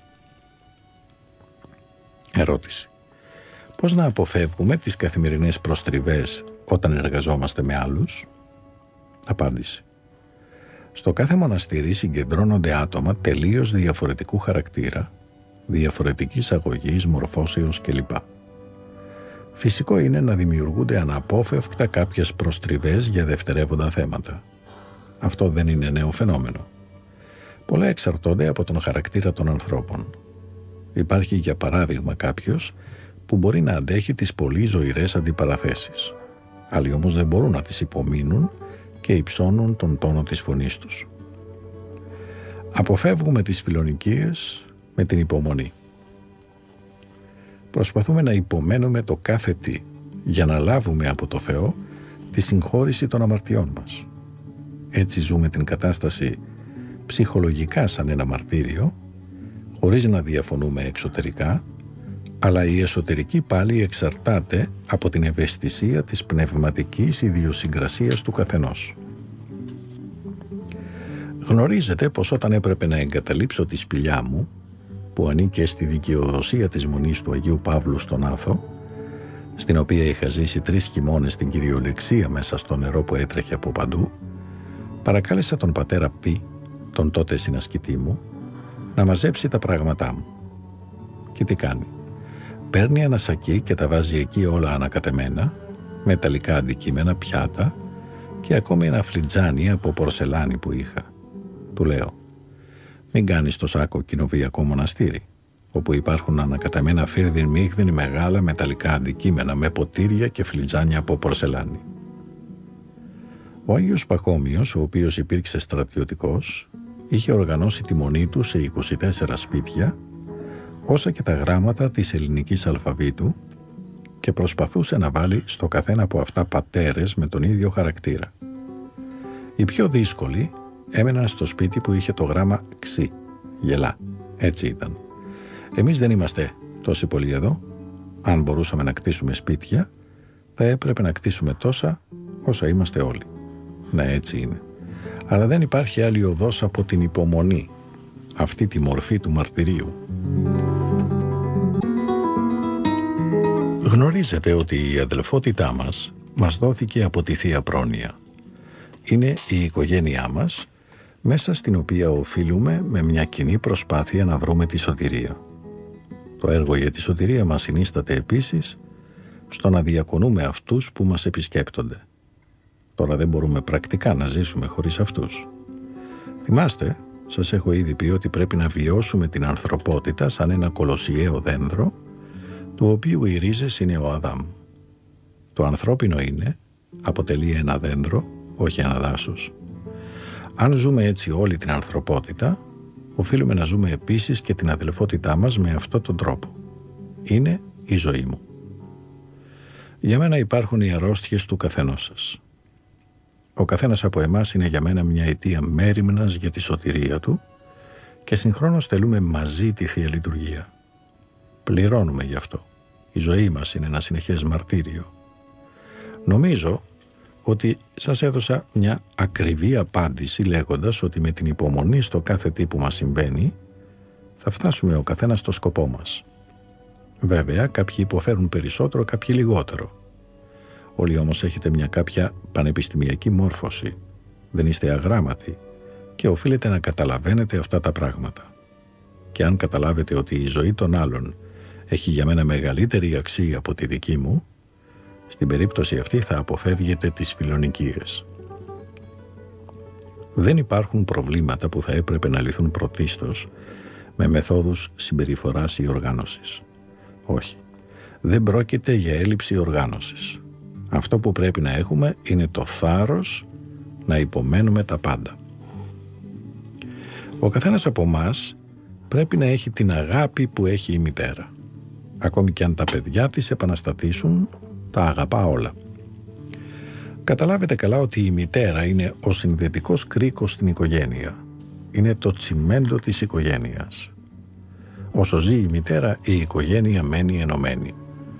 Ερώτηση. Πώς να αποφεύγουμε τις καθημερινές προστριβές όταν εργαζόμαστε με άλλους? Απάντηση. Στο κάθε μοναστήρι συγκεντρώνονται άτομα τελείως διαφορετικού χαρακτήρα, διαφορετικής αγωγής, μορφώσεως κλπ. Φυσικό είναι να δημιουργούνται αναπόφευκτα κάποιες προστριβές για δευτερεύοντα θέματα. Αυτό δεν είναι νέο φαινόμενο. Πολλά εξαρτώνται από τον χαρακτήρα των ανθρώπων. Υπάρχει για παράδειγμα κάποιος που μπορεί να αντέχει τις πολύ ζωηρές αντιπαραθέσεις. Άλλοι όμως δεν μπορούν να τις υπομείνουν και υψώνουν τον τόνο της φωνής τους. Αποφεύγουμε τις φιλονικίες με την υπομονή. Προσπαθούμε να υπομένουμε το κάθε τι για να λάβουμε από το Θεό τη συγχώρηση των αμαρτιών μας. Έτσι ζούμε την κατάσταση ψυχολογικά σαν ένα μαρτύριο, χωρίς να διαφωνούμε εξωτερικά, αλλά η εσωτερική πάλι εξαρτάται από την ευαισθησία της πνευματικής ιδιοσυγκρασίας του καθενός. Γνωρίζετε πως όταν έπρεπε να εγκαταλείψω τη σπηλιά μου, που ανήκε στη δικαιοδοσία της Μονής του Αγίου Παύλου στον Άθο, στην οποία είχα ζήσει τρεις χειμώνες στην κυριολεξία μέσα στο νερό που έτρεχε από παντού, παρακάλεσα τον πατέρα Πι, τον τότε συνασκητή μου, να μαζέψει τα πράγματά μου. Και τι κάνει? Παίρνει ένα σακί και τα βάζει εκεί όλα ανακατεμένα, μεταλλικά αντικείμενα, πιάτα και ακόμη ένα φλιτζάνι από πορσελάνη που είχα. Του λέω, μην κάνεις το σάκο κοινοβιακό μοναστήρι, όπου υπάρχουν ανακατεμένα φίρδιν μίγδιν μεγάλα μεταλλικά αντικείμενα με ποτήρια και φλιτζάνια από πορσελάνη. Ο Άγιος Παχώμιος, ο οποίος υπήρξε στρατιωτικός, είχε οργανώσει τη μονή του σε είκοσι τέσσερα σπίτια, όσα και τα γράμματα της ελληνικής αλφαβήτου, και προσπαθούσε να βάλει στο καθένα από αυτά πατέρες με τον ίδιο χαρακτήρα. Οι πιο δύσκολοι έμεναν στο σπίτι που είχε το γράμμα ξι, γελά. Έτσι ήταν. Εμείς δεν είμαστε τόσοι πολλοί εδώ. Αν μπορούσαμε να κτίσουμε σπίτια, θα έπρεπε να κτίσουμε τόσα όσα είμαστε όλοι. Ναι, έτσι είναι. Αλλά δεν υπάρχει άλλη οδός από την υπομονή, αυτή τη μορφή του μαρτυρίου. Γνωρίζετε ότι η αδελφότητά μας μας δόθηκε από τη Θεία Πρόνοια. Είναι η οικογένειά μας, μέσα στην οποία οφείλουμε με μια κοινή προσπάθεια να βρούμε τη σωτηρία. Το έργο για τη σωτηρία μας συνίσταται επίσης στο να διακονούμε αυτούς που μας επισκέπτονται. Τώρα δεν μπορούμε πρακτικά να ζήσουμε χωρίς αυτούς. Θυμάστε, σας έχω ήδη πει ότι πρέπει να βιώσουμε την ανθρωπότητα σαν ένα κολοσιαίο δένδρο, του οποίου οι ρίζες είναι ο Αδάμ. Το ανθρώπινο είναι, αποτελεί ένα δένδρο, όχι ένα δάσος. Αν ζούμε έτσι όλη την ανθρωπότητα, οφείλουμε να ζούμε επίσης και την αδελφότητά μας με αυτόν τον τρόπο. Είναι η ζωή μου. Για μένα υπάρχουν οι αρρώστιες του καθενός σας. Ο καθένας από εμάς είναι για μένα μια αιτία μέριμνας για τη σωτηρία του και συγχρόνως τελούμε μαζί τη Θεία Λειτουργία. Πληρώνουμε γι' αυτό. Η ζωή μας είναι ένα συνεχές μαρτύριο. Νομίζω ότι σας έδωσα μια ακριβή απάντηση λέγοντας ότι με την υπομονή στο κάθε τι που μας συμβαίνει θα φτάσουμε ο καθένας στο σκοπό μας. Βέβαια, κάποιοι υποφέρουν περισσότερο, κάποιοι λιγότερο. Όλοι όμως έχετε μια κάποια πανεπιστημιακή μόρφωση. Δεν είστε αγράμματοι και οφείλετε να καταλαβαίνετε αυτά τα πράγματα. Και αν καταλάβετε ότι η ζωή των άλλων έχει για μένα μεγαλύτερη αξία από τη δική μου, στην περίπτωση αυτή θα αποφεύγετε τις φιλονικίες. Δεν υπάρχουν προβλήματα που θα έπρεπε να λυθούν πρωτίστως με μεθόδους συμπεριφοράς ή οργάνωσης. Όχι, δεν πρόκειται για έλλειψη οργάνωσης. Αυτό που πρέπει να έχουμε είναι το θάρρος να υπομένουμε τα πάντα. Ο καθένας από εμάς πρέπει να έχει την αγάπη που έχει η μητέρα. Ακόμη και αν τα παιδιά της επαναστατήσουν, τα αγαπά όλα. Καταλάβετε καλά ότι η μητέρα είναι ο συνδετικός κρίκος στην οικογένεια. Είναι το τσιμέντο της οικογένειας. Όσο ζει η μητέρα, η οικογένεια μένει ενωμένη.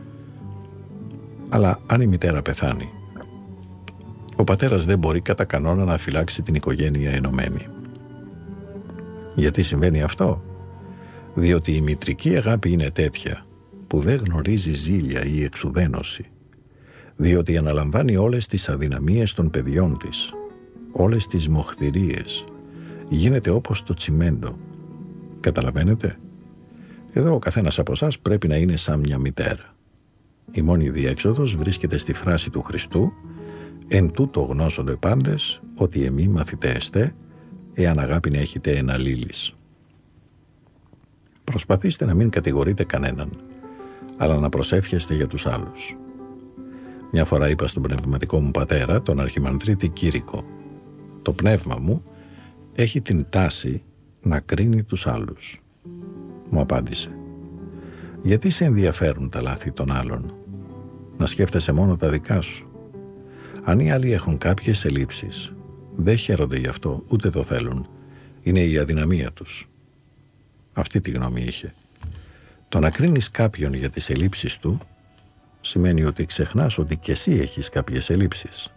Αλλά αν η μητέρα πεθάνει, ο πατέρας δεν μπορεί κατά κανόνα να φυλάξει την οικογένεια ενωμένη. Γιατί συμβαίνει αυτό? Διότι η μητρική αγάπη είναι τέτοια που δεν γνωρίζει ζήλια ή εξουδένωση. Διότι αναλαμβάνει όλες τις αδυναμίες των παιδιών της, όλες τις μοχθηρίες. Γίνεται όπως το τσιμέντο. Καταλαβαίνετε? Εδώ ο καθένας από εσάς πρέπει να είναι σαν μια μητέρα. Η μόνη διέξοδος βρίσκεται στη φράση του Χριστού «Εν τούτο γνώσονται πάντες ότι εμεί μαθητέστε, εάν αγάπη έχετε εν αλλήλεις». Προσπαθήστε να μην κατηγορείτε κανέναν, αλλά να προσεύχεστε για τους άλλους. Μια φορά είπα στον πνευματικό μου πατέρα, τον Αρχιμανδρίτη Κήρυκο, «Το πνεύμα μου έχει την τάση να κρίνει τους άλλους». Μου απάντησε, «Γιατί σε ενδιαφέρουν τα λάθη των άλλων? Να σκέφτεσαι μόνο τα δικά σου. Αν οι άλλοι έχουν κάποιες ελλείψεις, δεν χαίρονται γι' αυτό, ούτε το θέλουν. Είναι η αδυναμία τους». Αυτή τη γνώμη είχε. Το να κρίνεις κάποιον για τις ελλείψεις του σημαίνει ότι ξεχνάς ότι και εσύ έχεις κάποιες ελλείψεις.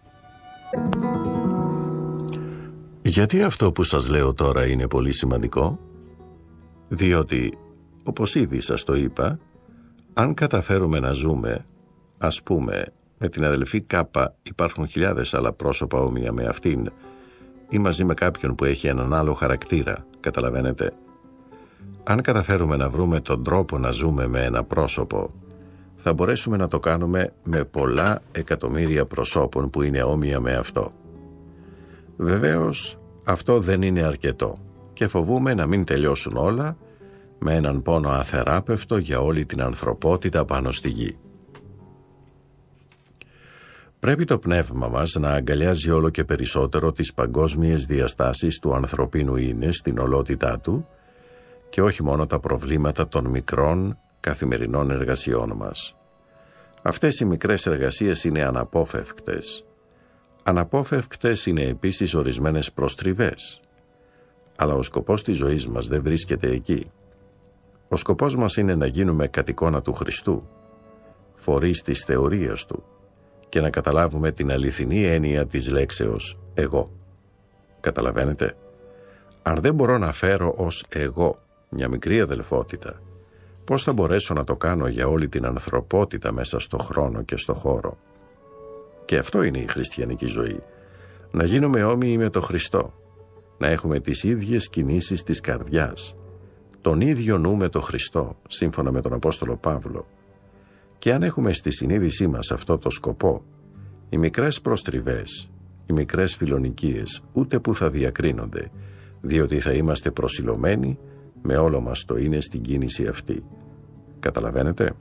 Γιατί αυτό που σας λέω τώρα είναι πολύ σημαντικό? Διότι, όπως ήδη σας το είπα, αν καταφέρουμε να ζούμε, ας πούμε, με την αδελφή Κάπα υπάρχουν χιλιάδες άλλα πρόσωπα όμοια με αυτήν, ή μαζί με κάποιον που έχει έναν άλλο χαρακτήρα, καταλαβαίνετε? Αν καταφέρουμε να βρούμε τον τρόπο να ζούμε με ένα πρόσωπο, θα μπορέσουμε να το κάνουμε με πολλά εκατομμύρια προσώπων που είναι όμοια με αυτό. Βεβαίως, αυτό δεν είναι αρκετό και φοβούμε να μην τελειώσουν όλα με έναν πόνο αθεράπευτο για όλη την ανθρωπότητα πάνω στη γη. Πρέπει το πνεύμα μας να αγκαλιάζει όλο και περισσότερο τις παγκόσμιες διαστάσεις του ανθρωπίνου είναι στην ολότητά του και όχι μόνο τα προβλήματα των μικρών καθημερινών εργασιών μας. Αυτές οι μικρές εργασίες είναι αναπόφευκτες. Αναπόφευκτες είναι επίσης ορισμένες προστριβές. Αλλά ο σκοπός της ζωής μας δεν βρίσκεται εκεί. Ο σκοπός μας είναι να γίνουμε κατ' εικόνα του Χριστού, φορείς της θεωρίας του, και να καταλάβουμε την αληθινή έννοια της λέξεως «εγώ». Καταλαβαίνετε? Αν δεν μπορώ να φέρω ως εγώ μια μικρή αδελφότητα, πώς θα μπορέσω να το κάνω για όλη την ανθρωπότητα μέσα στο χρόνο και στο χώρο? Και αυτό είναι η χριστιανική ζωή. Να γίνουμε όμοιοι με το Χριστό, να έχουμε τις ίδιες κινήσεις της καρδιάς, τον ίδιο νου με το Χριστό, σύμφωνα με τον Απόστολο Παύλο. Και αν έχουμε στη συνείδησή μας αυτό το σκοπό, οι μικρές προστριβές, οι μικρές φιλονικίες ούτε που θα διακρίνονται, διότι θα είμαστε προσιλωμένοι με όλο μας το είναι στην κίνηση αυτή. Καταλαβαίνετε?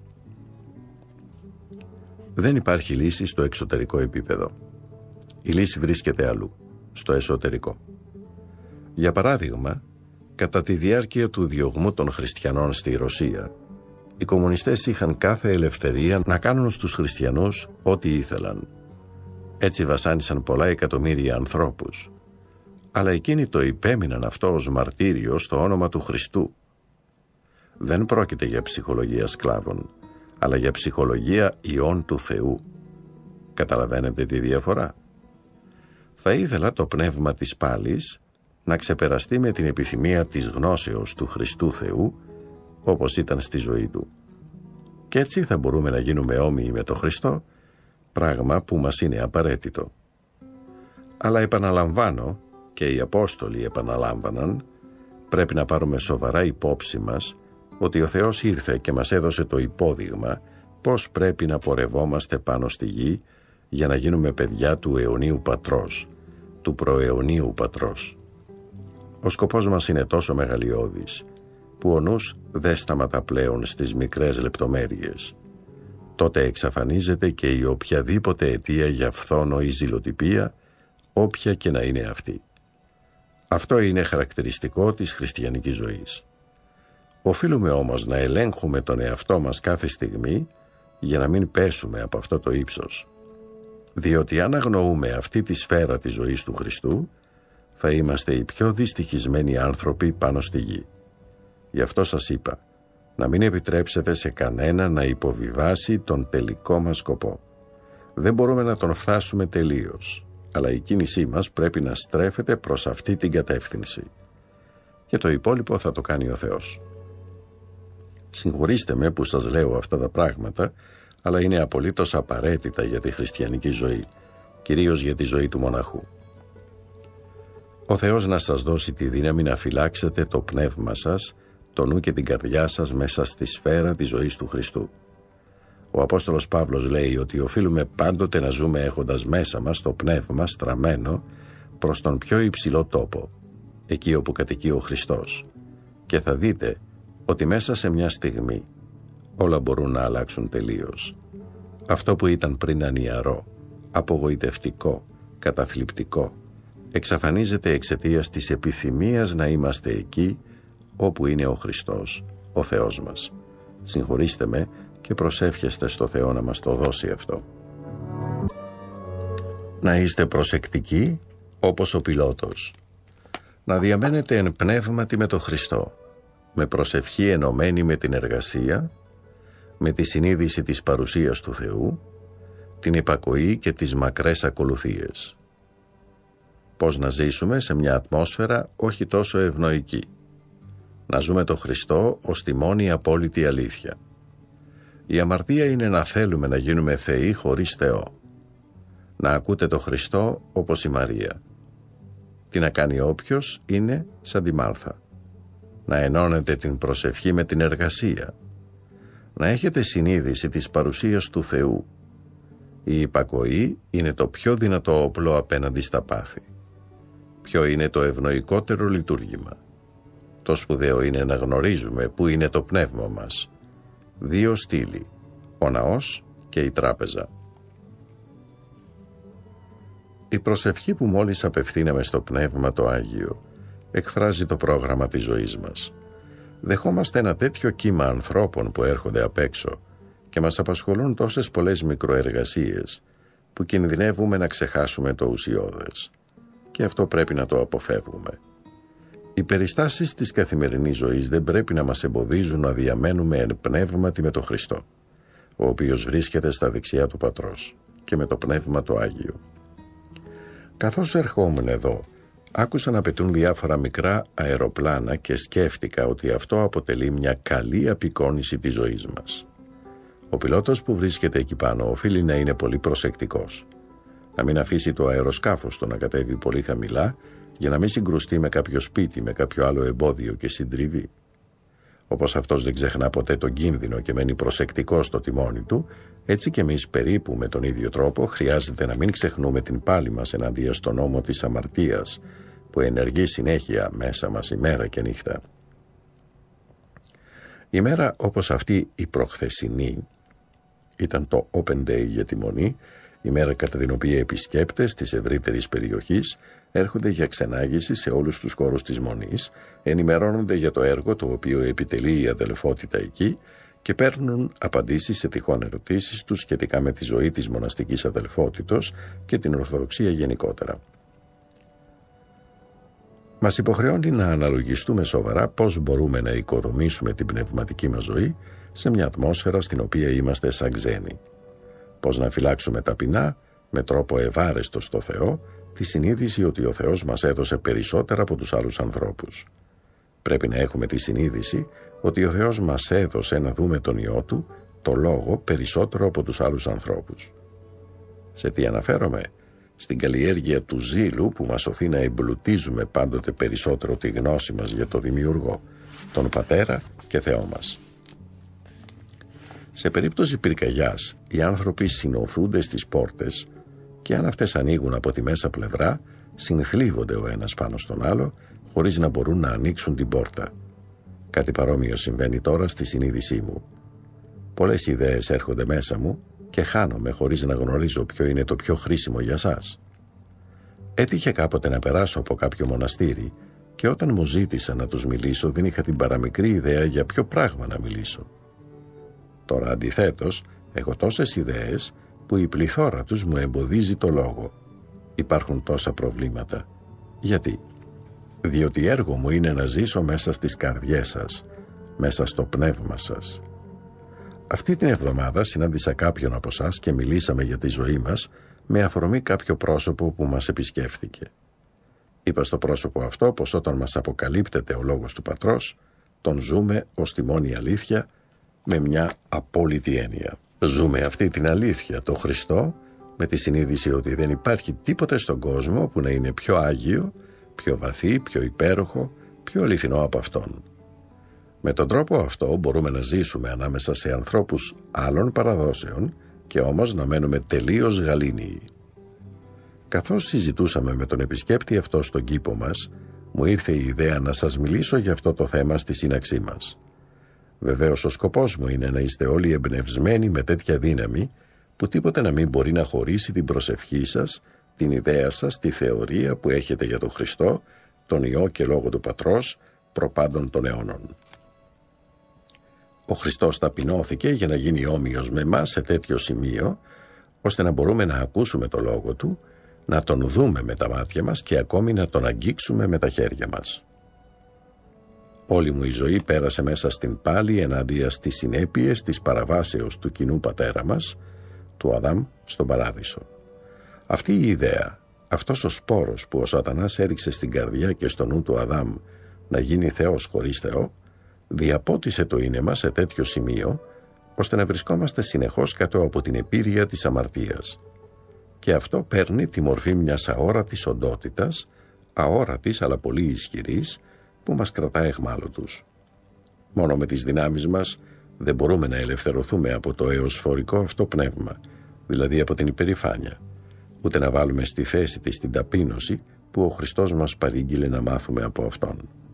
Δεν υπάρχει λύση στο εξωτερικό επίπεδο. Η λύση βρίσκεται αλλού, στο εσωτερικό. Για παράδειγμα, κατά τη διάρκεια του διωγμού των χριστιανών στη Ρωσία, οι κομμουνιστές είχαν κάθε ελευθερία να κάνουν στους χριστιανούς ό,τι ήθελαν. Έτσι βασάνισαν πολλά εκατομμύρια ανθρώπους. Αλλά εκείνοι το υπέμειναν αυτό ως μαρτύριο στο όνομα του Χριστού. Δεν πρόκειται για ψυχολογία σκλάβων, αλλά για ψυχολογία ιών του Θεού. Καταλαβαίνετε τη διαφορά? Θα ήθελα το πνεύμα της πάλης να ξεπεραστεί με την επιθυμία της γνώσεως του Χριστού Θεού, όπως ήταν στη ζωή του. Και έτσι θα μπορούμε να γίνουμε όμοιοι με το Χριστό, πράγμα που μας είναι απαραίτητο. Αλλά επαναλαμβάνω, και οι Απόστολοι επαναλάμβαναν, πρέπει να πάρουμε σοβαρά υπόψη μας ότι ο Θεός ήρθε και μας έδωσε το υπόδειγμα πώς πρέπει να πορευόμαστε πάνω στη γη για να γίνουμε παιδιά του αιωνίου Πατρός, του προαιωνίου Πατρός. Ο σκοπός μας είναι τόσο μεγαλειώδης, που ο νους δεν σταματά πλέον στις μικρές λεπτομέρειες. Τότε εξαφανίζεται και η οποιαδήποτε αιτία για φθόνο ή ζηλοτυπία, όποια και να είναι αυτή. Αυτό είναι χαρακτηριστικό της χριστιανικής ζωής. Οφείλουμε όμως να ελέγχουμε τον εαυτό μας κάθε στιγμή για να μην πέσουμε από αυτό το ύψος. Διότι αν αγνοούμε αυτή τη σφαίρα της ζωής του Χριστού, θα είμαστε οι πιο δυστυχισμένοι άνθρωποι πάνω στη γη. Γι' αυτό σας είπα, να μην επιτρέψετε σε κανένα να υποβιβάσει τον τελικό μας σκοπό. Δεν μπορούμε να τον φτάσουμε τελείως, αλλά η κίνησή μας πρέπει να στρέφεται προς αυτή την κατεύθυνση. Και το υπόλοιπο θα το κάνει ο Θεός. Συγχωρήστε με που σας λέω αυτά τα πράγματα, αλλά είναι απολύτως απαραίτητα για τη χριστιανική ζωή, κυρίως για τη ζωή του μοναχού. Ο Θεός να σας δώσει τη δύναμη να φυλάξετε το πνεύμα σας, το νου και την καρδιά σας μέσα στη σφαίρα της ζωής του Χριστού. Ο Απόστολος Παύλος λέει ότι οφείλουμε πάντοτε να ζούμε έχοντας μέσα μας το πνεύμα στραμμένο προς τον πιο υψηλό τόπο, εκεί όπου κατοικεί ο Χριστός. Και θα δείτε ότι μέσα σε μια στιγμή όλα μπορούν να αλλάξουν τελείως. Αυτό που ήταν πριν ανιαρό, απογοητευτικό, καταθλιπτικό, εξαφανίζεται εξαιτίας της επιθυμίας να είμαστε εκεί όπου είναι ο Χριστός, ο Θεός μας. Συγχωρήστε με και προσεύχεστε στο Θεό να μας το δώσει αυτό. Να είστε προσεκτικοί όπως ο πιλότος. Να διαμένετε εν πνεύματι με το Χριστό. με προσευχή ενωμένη με την εργασία, με τη συνείδηση της παρουσίας του Θεού, την υπακοή και τις μακρές ακολουθίες. Πώς να ζήσουμε σε μια ατμόσφαιρα όχι τόσο ευνοϊκή. Να ζούμε το Χριστό ως τη μόνη απόλυτη αλήθεια. Η αμαρτία είναι να θέλουμε να γίνουμε θεοί χωρίς Θεό. Να ακούτε το Χριστό όπως η Μαρία. Τι να κάνει όποιος είναι σαν τη Μάρθα. Να ενώνετε την προσευχή με την εργασία. Να έχετε συνείδηση της παρουσίας του Θεού. Η υπακοή είναι το πιο δυνατό όπλο απέναντι στα πάθη. Ποιο είναι το ευνοϊκότερο λειτουργήμα? Το σπουδαίο είναι να γνωρίζουμε που είναι το πνεύμα μας. Δύο στήλοι, ο ναός και η τράπεζα. Η προσευχή που μόλις απευθύναμε στο Πνεύμα το Άγιο εκφράζει το πρόγραμμα της ζωής μας. Δεχόμαστε ένα τέτοιο κύμα ανθρώπων που έρχονται απ' έξω και μας απασχολούν τόσες πολλές μικροεργασίες που κινδυνεύουμε να ξεχάσουμε το ουσιώδες. Και αυτό πρέπει να το αποφεύγουμε. Οι περιστάσεις της καθημερινής ζωής δεν πρέπει να μας εμποδίζουν να διαμένουμε εν πνεύματι με τον Χριστό, ο οποίος βρίσκεται στα δεξιά του Πατρός και με το Πνεύμα το Άγιο. Καθώς ερχόμουν εδώ, άκουσα να πετούν διάφορα μικρά αεροπλάνα και σκέφτηκα ότι αυτό αποτελεί μια καλή απεικόνηση της ζωής μας. Ο πιλότος που βρίσκεται εκεί πάνω οφείλει να είναι πολύ προσεκτικός. Να μην αφήσει το αεροσκάφος του να κατέβει πολύ χαμηλά για να μην συγκρουστεί με κάποιο σπίτι, με κάποιο άλλο εμπόδιο και συντριβή. Όπως αυτός δεν ξεχνά ποτέ τον κίνδυνο και μένει προσεκτικός στο τιμόνι του, έτσι και εμείς περίπου με τον ίδιο τρόπο χρειάζεται να μην ξεχνούμε την πάλη μας εναντίον στον νόμο της αμαρτίας που ενεργεί συνέχεια μέσα μας ημέρα και νύχτα. Η μέρα όπως αυτή η προχθεσινή ήταν το Open Day για τη Μονή, η μέρα κατά την οποία επισκέπτες της ευρύτερης περιοχής έρχονται για ξενάγηση σε όλους τους χώρους της Μονής, ενημερώνονται για το έργο το οποίο επιτελεί η αδελφότητα εκεί και παίρνουν απαντήσεις σε τυχόν ερωτήσεις τους σχετικά με τη ζωή της μοναστικής αδελφότητος και την Ορθοδοξία γενικότερα. Μας υποχρεώνει να αναλογιστούμε σοβαρά πώς μπορούμε να οικοδομήσουμε την πνευματική μας ζωή σε μια ατμόσφαιρα στην οποία είμαστε σαν ξένοι. Πώς να φυλάξουμε ταπεινά, με τρόπο ευάρεστο στο Θεό, τη συνείδηση ότι ο Θεός μας έδωσε περισσότερα από τους άλλους ανθρώπους. Πρέπει να έχουμε τη συνείδηση ότι ο Θεός μας έδωσε να δούμε τον Υιό Του, το Λόγο, περισσότερο από τους άλλους ανθρώπους. Σε τι αναφέρομαι? Στην καλλιέργεια του ζήλου που μας οθεί να εμπλουτίζουμε πάντοτε περισσότερο τη γνώση μας για το Δημιουργό, τον Πατέρα και Θεό μας. Σε περίπτωση πυρκαγιάς, οι άνθρωποι συνοθούνται στις πόρτες και αν αυτές ανοίγουν από τη μέσα πλευρά, συνθλίβονται ο ένας πάνω στον άλλο, χωρίς να μπορούν να ανοίξουν την πόρτα. Κάτι παρόμοιο συμβαίνει τώρα στη συνείδησή μου. Πολλές ιδέες έρχονται μέσα μου και χάνομαι χωρίς να γνωρίζω ποιο είναι το πιο χρήσιμο για σας. Έτυχε κάποτε να περάσω από κάποιο μοναστήρι και όταν μου ζήτησα να τους μιλήσω δεν είχα την παραμικρή ιδέα για ποιο πράγμα να μιλήσω. Τώρα αντιθέτως έχω τόσες ιδέες που η πληθώρα τους μου εμποδίζει το λόγο. Υπάρχουν τόσα προβλήματα. Γιατί? Διότι έργο μου είναι να ζήσω μέσα στις καρδιές σας, μέσα στο πνεύμα σας. Αυτή την εβδομάδα συνάντησα κάποιον από εσάς και μιλήσαμε για τη ζωή μας με αφορμή κάποιο πρόσωπο που μας επισκέφθηκε. Είπα στο πρόσωπο αυτό πως όταν μας αποκαλύπτεται ο λόγος του Πατρός, τον ζούμε ως τη μόνη αλήθεια με μια απόλυτη έννοια. Ζούμε αυτή την αλήθεια, το Χριστό, με τη συνείδηση ότι δεν υπάρχει τίποτε στον κόσμο που να είναι πιο άγιο, πιο βαθύ, πιο υπέροχο, πιο αληθινό από Αυτόν. Με τον τρόπο αυτό μπορούμε να ζήσουμε ανάμεσα σε ανθρώπους άλλων παραδόσεων και όμως να μένουμε τελείως γαλήνιοι. Καθώς συζητούσαμε με τον επισκέπτη αυτό στον κήπο μας, μου ήρθε η ιδέα να σας μιλήσω για αυτό το θέμα στη σύναξή μας. Βεβαίως ο σκοπός μου είναι να είστε όλοι εμπνευσμένοι με τέτοια δύναμη που τίποτε να μην μπορεί να χωρίσει την προσευχή σας, την ιδέα σας, τη θεωρία που έχετε για τον Χριστό, τον Υιό και Λόγο του Πατρός, προπάντων των αιώνων. Ο Χριστός ταπεινώθηκε για να γίνει όμοιος με εμάς σε τέτοιο σημείο, ώστε να μπορούμε να ακούσουμε το Λόγο Του, να Τον δούμε με τα μάτια μας και ακόμη να Τον αγγίξουμε με τα χέρια μας. Όλη μου η ζωή πέρασε μέσα στην πάλη ενάντια στις συνέπειες της παραβάσεως του κοινού πατέρα μας, του Αδάμ, στον Παράδεισο. Αυτή η ιδέα, αυτός ο σπόρος που ο Σατανάς έριξε στην καρδιά και στο νου του Αδάμ να γίνει Θεός χωρίς Θεό, διαπότισε το είναι μας σε τέτοιο σημείο, ώστε να βρισκόμαστε συνεχώς κάτω από την επίρρεια της αμαρτίας. Και αυτό παίρνει τη μορφή μιας αόρατης οντότητας, αόρατης αλλά πολύ ισχυρής, που μας κρατά εχμάλωτους. Μόνο με τις δυνάμεις μας δεν μπορούμε να ελευθερωθούμε από το εωσφορικό αυτό πνεύμα, δηλαδή από την υπερηφάνεια, ούτε να βάλουμε στη θέση της την ταπείνωση που ο Χριστός μας παρήγγειλε να μάθουμε από Αυτόν.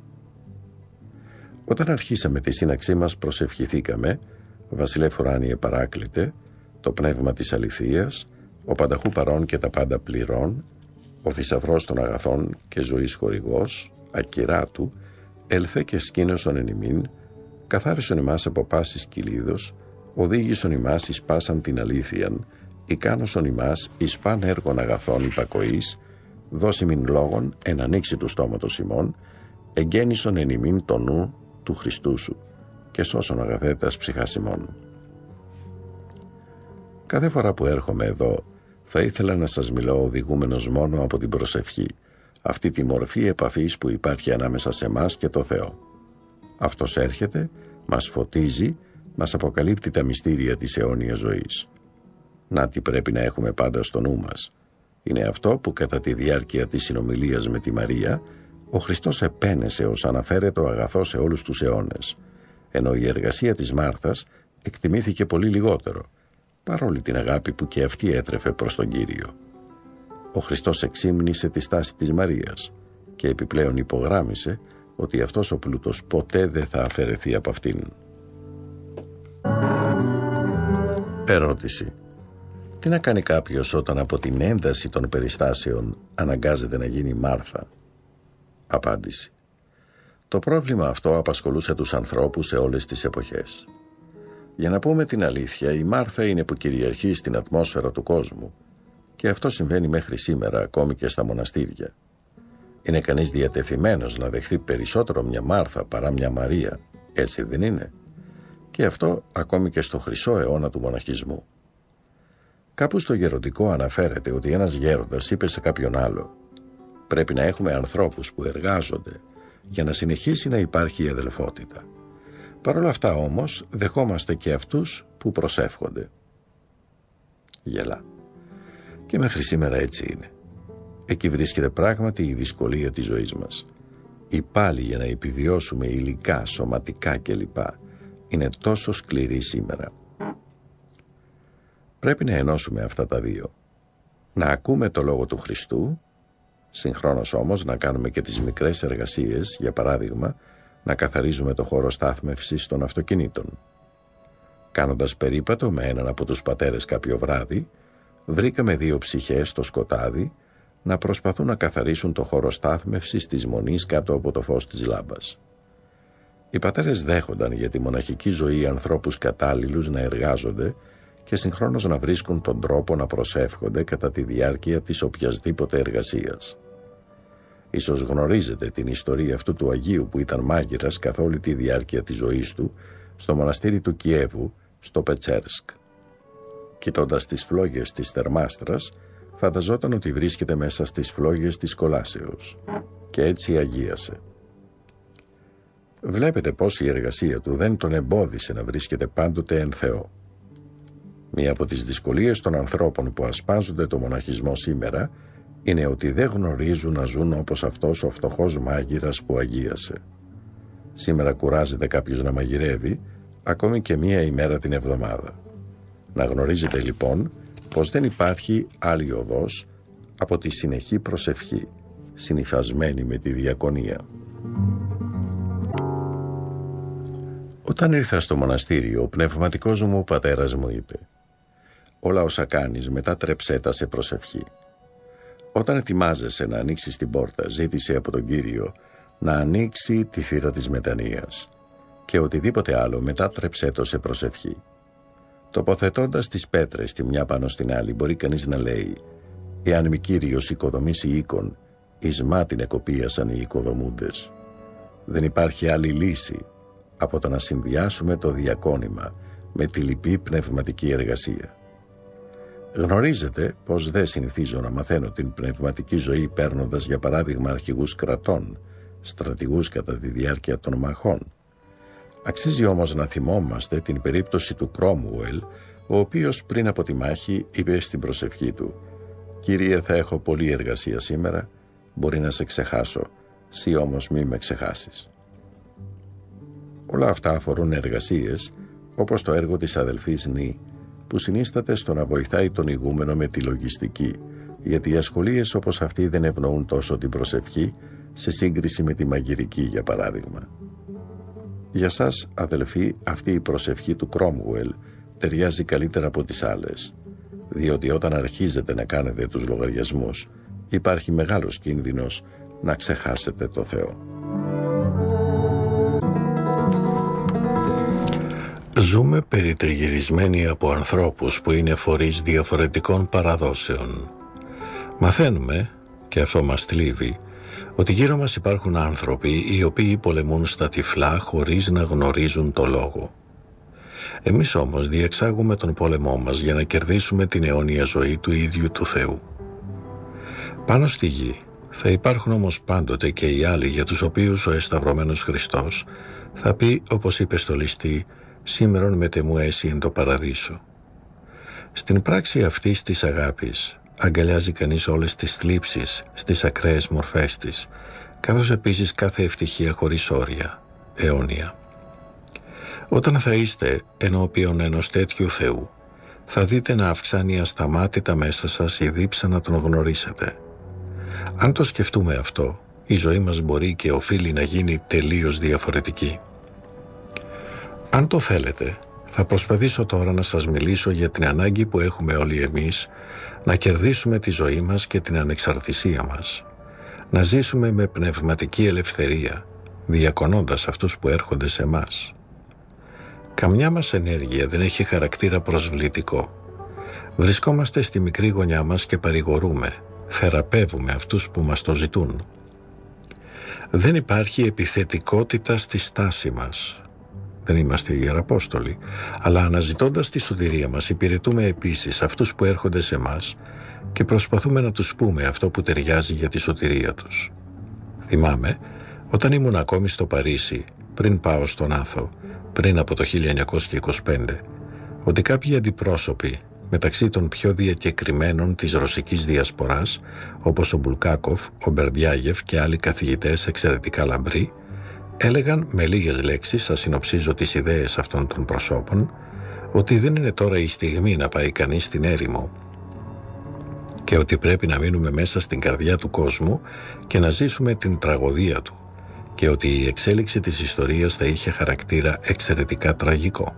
Όταν αρχίσαμε τη σύναξή μας προσευχηθήκαμε, Βασιλεύ ουράνιε παράκλητε, το πνεύμα της αληθείας, ο πανταχού παρών και τα πάντα πληρών, ο θησαυρός των αγαθών και ζωής χορηγός, ακυράτου, έλθε και σκήνωσον εν ημίν, καθάρισον ημάς από πάσης κυλίδος, οδήγησον ημάς εις πάσαν την αλήθειαν, ικάνωσον ημάς εις παν έργων αγαθών υπακοής, δώσιμην λόγων εν ανοίξει του στόματος ημών, εγκαίνησον εν ημίν το νου του Χριστού σου και σώσον αγαθέτας ψυχάς ημών. Κάθε φορά που έρχομαι εδώ θα ήθελα να σας μιλώ οδηγούμενος μόνο από την προσευχή, αυτή τη μορφή επαφής που υπάρχει ανάμεσα σε μας και το Θεό. Αυτός έρχεται, μας φωτίζει, μας αποκαλύπτει τα μυστήρια της αιώνιας ζωής. Να τι πρέπει να έχουμε πάντα στο νου μας. Είναι αυτό που κατά τη διάρκεια της συνομιλίας με τη Μαρία, ο Χριστός επένεσε ως αναφέρεται ο αγαθός σε όλους τους αιώνες, ενώ η εργασία της Μάρθας εκτιμήθηκε πολύ λιγότερο, παρόλη την αγάπη που και αυτή έτρεφε προς τον Κύριο. Ο Χριστός εξήμνησε τη στάση της Μαρίας και επιπλέον υπογράμμισε ότι αυτός ο πλούτος ποτέ δεν θα αφαιρεθεί από αυτήν. Ερώτηση. Τι να κάνει κάποιος όταν από την ένταση των περιστάσεων αναγκάζεται να γίνει Μάρθα? Απάντηση. Το πρόβλημα αυτό απασχολούσε τους ανθρώπους σε όλες τις εποχές. Για να πούμε την αλήθεια, η Μάρθα είναι που κυριαρχεί στην ατμόσφαιρα του κόσμου και αυτό συμβαίνει μέχρι σήμερα ακόμη και στα μοναστήρια. Είναι κανείς διατεθειμένος να δεχθεί περισσότερο μια Μάρθα παρά μια Μαρία, έτσι δεν είναι? Και αυτό ακόμη και στο χρυσό αιώνα του μοναχισμού. Κάπου στο γεροντικό αναφέρεται ότι ένας γέροντας είπε σε κάποιον άλλο: πρέπει να έχουμε ανθρώπους που εργάζονται για να συνεχίσει να υπάρχει η αδελφότητα. Παρ' όλα αυτά όμως δεχόμαστε και αυτούς που προσεύχονται. Γελά. Και μέχρι σήμερα έτσι είναι. Εκεί βρίσκεται πράγματι η δυσκολία της ζωής μας. Η πάλη για να επιβιώσουμε υλικά, σωματικά κλπ. Είναι τόσο σκληρή σήμερα. Πρέπει να ενώσουμε αυτά τα δύο. Να ακούμε το λόγο του Χριστού, συγχρόνως όμως να κάνουμε και τις μικρές εργασίες, για παράδειγμα, να καθαρίζουμε το χώρο στάθμευσης των αυτοκινήτων. Κάνοντας περίπατο με έναν από τους πατέρες κάποιο βράδυ, βρήκαμε δύο ψυχές στο σκοτάδι να προσπαθούν να καθαρίσουν το χώρο στάθμευσης της μονής κάτω από το φως της λάμπας. Οι πατέρες δέχονταν για τη μοναχική ζωή ανθρώπους κατάλληλους να εργάζονται και συγχρόνως να βρίσκουν τον τρόπο να προσεύχονται κατά τη διάρκεια της οποιασδήποτε εργασίας. Ίσως γνωρίζετε την ιστορία αυτού του Αγίου που ήταν μάγειρας καθ' όλη τη διάρκεια της ζωής του στο μοναστήρι του Κιέβου, στο Πετσέρσκ. Κοιτώντας τις φλόγες της θερμάστρας, φανταζόταν ότι βρίσκεται μέσα στις φλόγες της κολάσεως και έτσι αγίασε. Βλέπετε πως η εργασία του δεν τον εμπόδισε να βρίσκεται πάντοτε εν Θεό. Μία από τις δυσκολίες των ανθρώπων που ασπάζονται το μοναχισμό σήμερα είναι ότι δεν γνωρίζουν να ζουν όπως αυτός ο φτωχός μάγειρας που αγίασε. Σήμερα κουράζεται κάποιος να μαγειρεύει ακόμη και μία ημέρα την εβδομάδα. Να γνωρίζετε λοιπόν πως δεν υπάρχει άλλη οδός από τη συνεχή προσευχή, συνυφασμένη με τη διακονία. Όταν ήρθα στο μοναστήριο, ο πνευματικός μου πατέρας μου είπε: όλα όσα κάνεις μετάτρεψέ τα σε προσευχή. Όταν ετοιμάζεσαι να ανοίξεις την πόρτα, ζήτησε από τον Κύριο να ανοίξει τη θύρα της μετανοίας και οτιδήποτε άλλο μετάτρεψέ το σε προσευχή. Τοποθετώντας τις πέτρες τη μια πάνω στην άλλη, μπορεί κανείς να λέει: εάν μη Κύριος οικοδομήσει οίκον, εις μάτιν εκοπίασαν οι οικοδομούντες. Δεν υπάρχει άλλη λύση από το να συνδυάσουμε το διακόνημα με τη λυπή πνευματική εργασία. Γνωρίζετε πως δεν συνηθίζω να μαθαίνω την πνευματική ζωή παίρνοντας για παράδειγμα αρχηγούς κρατών, στρατηγούς κατά τη διάρκεια των μαχών. Αξίζει όμως να θυμόμαστε την περίπτωση του Κρόμουελ, ο οποίος πριν από τη μάχη είπε στην προσευχή του «Κύριε, θα έχω πολλή εργασία σήμερα, μπορεί να σε ξεχάσω, σύ όμως μη με ξεχάσεις». Όλα αυτά αφορούν εργασίες όπως το έργο της αδελφής Νι, που συνίσταται στο να βοηθάει τον ηγούμενο με τη λογιστική, γιατί οι ασχολίες όπως αυτή δεν ευνοούν τόσο την προσευχή σε σύγκριση με τη μαγειρική, για παράδειγμα. Για σας, αδελφοί, αυτή η προσευχή του Κρόμουελ ταιριάζει καλύτερα από τις άλλες, διότι όταν αρχίζετε να κάνετε τους λογαριασμούς, υπάρχει μεγάλος κίνδυνος να ξεχάσετε το Θεό. Ζούμε περιτριγυρισμένοι από ανθρώπους που είναι φορείς διαφορετικών παραδόσεων. Μαθαίνουμε, και αυτό μας θλίβει, ότι γύρω μας υπάρχουν άνθρωποι οι οποίοι πολεμούν στα τυφλά χωρίς να γνωρίζουν το λόγο. Εμείς όμως διεξάγουμε τον πόλεμό μας για να κερδίσουμε την αιώνια ζωή του ίδιου του Θεού. Πάνω στη γη θα υπάρχουν όμως πάντοτε και οι άλλοι για τους οποίους ο εσταυρωμένος Χριστός θα πει, όπως είπε στο ληστή, «Σήμερον μετεμού έσυ εν το παραδείσο». Στην πράξη αυτής της αγάπης αγκαλιάζει κανείς όλες τις θλίψεις στις ακραίες μορφές της, καθώς επίσης κάθε ευτυχία χωρίς όρια, αιώνια. Όταν θα είστε ενώπιον ενός τέτοιου Θεού, θα δείτε να αυξάνει ασταμάτητα μέσα σας η δίψα να τον γνωρίσετε. Αν το σκεφτούμε αυτό, η ζωή μας μπορεί και οφείλει να γίνει τελείως διαφορετική. Αν το θέλετε, θα προσπαθήσω τώρα να σας μιλήσω για την ανάγκη που έχουμε όλοι εμείς να κερδίσουμε τη ζωή μας και την ανεξαρτησία μας, να ζήσουμε με πνευματική ελευθερία, διακονώντας αυτούς που έρχονται σε μας. Καμιά μας ενέργεια δεν έχει χαρακτήρα προσβλητικό. Βρισκόμαστε στη μικρή γωνιά μας και παρηγορούμε, θεραπεύουμε αυτούς που μας το ζητούν. Δεν υπάρχει επιθετικότητα στη στάση μας. Δεν είμαστε ιεραπόστολοι, αλλά αναζητώντας τη σωτηρία μας υπηρετούμε επίσης αυτούς που έρχονται σε μας και προσπαθούμε να τους πούμε αυτό που ταιριάζει για τη σωτηρία τους. Θυμάμαι, όταν ήμουν ακόμη στο Παρίσι, πριν πάω στον Άθο, πριν από το χίλια εννιακόσια είκοσι πέντε, ότι κάποιοι αντιπρόσωποι μεταξύ των πιο διακεκριμένων της ρωσικής διασποράς, όπως ο Μπουλκάκοφ, ο Μπερντιάγεφ και άλλοι καθηγητές εξαιρετικά λαμπροί, έλεγαν με λίγες λέξεις, σας συνοψίζω τις ιδέες αυτών των προσώπων, ότι δεν είναι τώρα η στιγμή να πάει κανείς στην έρημο και ότι πρέπει να μείνουμε μέσα στην καρδιά του κόσμου και να ζήσουμε την τραγωδία του και ότι η εξέλιξη της ιστορίας θα είχε χαρακτήρα εξαιρετικά τραγικό.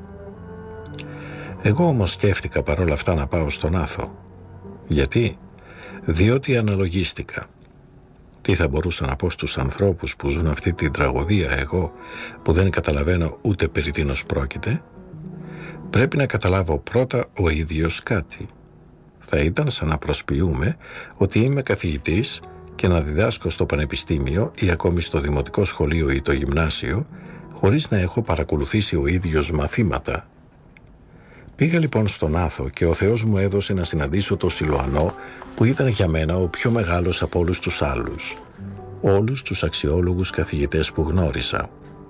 Εγώ όμως σκέφτηκα παρόλα αυτά να πάω στον Άθο. Γιατί? Διότι αναλογίστηκα. Τι θα μπορούσα να πω στους ανθρώπους που ζουν αυτή την τραγωδία εγώ, που δεν καταλαβαίνω ούτε περί τίνος πρόκειται? Πρέπει να καταλάβω πρώτα ο ίδιος κάτι. Θα ήταν σαν να προσποιούμε ότι είμαι καθηγητής και να διδάσκω στο πανεπιστήμιο ή ακόμη στο δημοτικό σχολείο ή το γυμνάσιο, χωρίς να έχω παρακολουθήσει ο ίδιος μαθήματα. Πήγα λοιπόν στον Άθο και ο Θεός μου έδωσε να συναντήσω τον Σιλοανό, που ήταν για μένα ο πιο μεγάλος από όλους τους άλλους, όλους τους αξιόλογους καθηγητές που γνώρισα.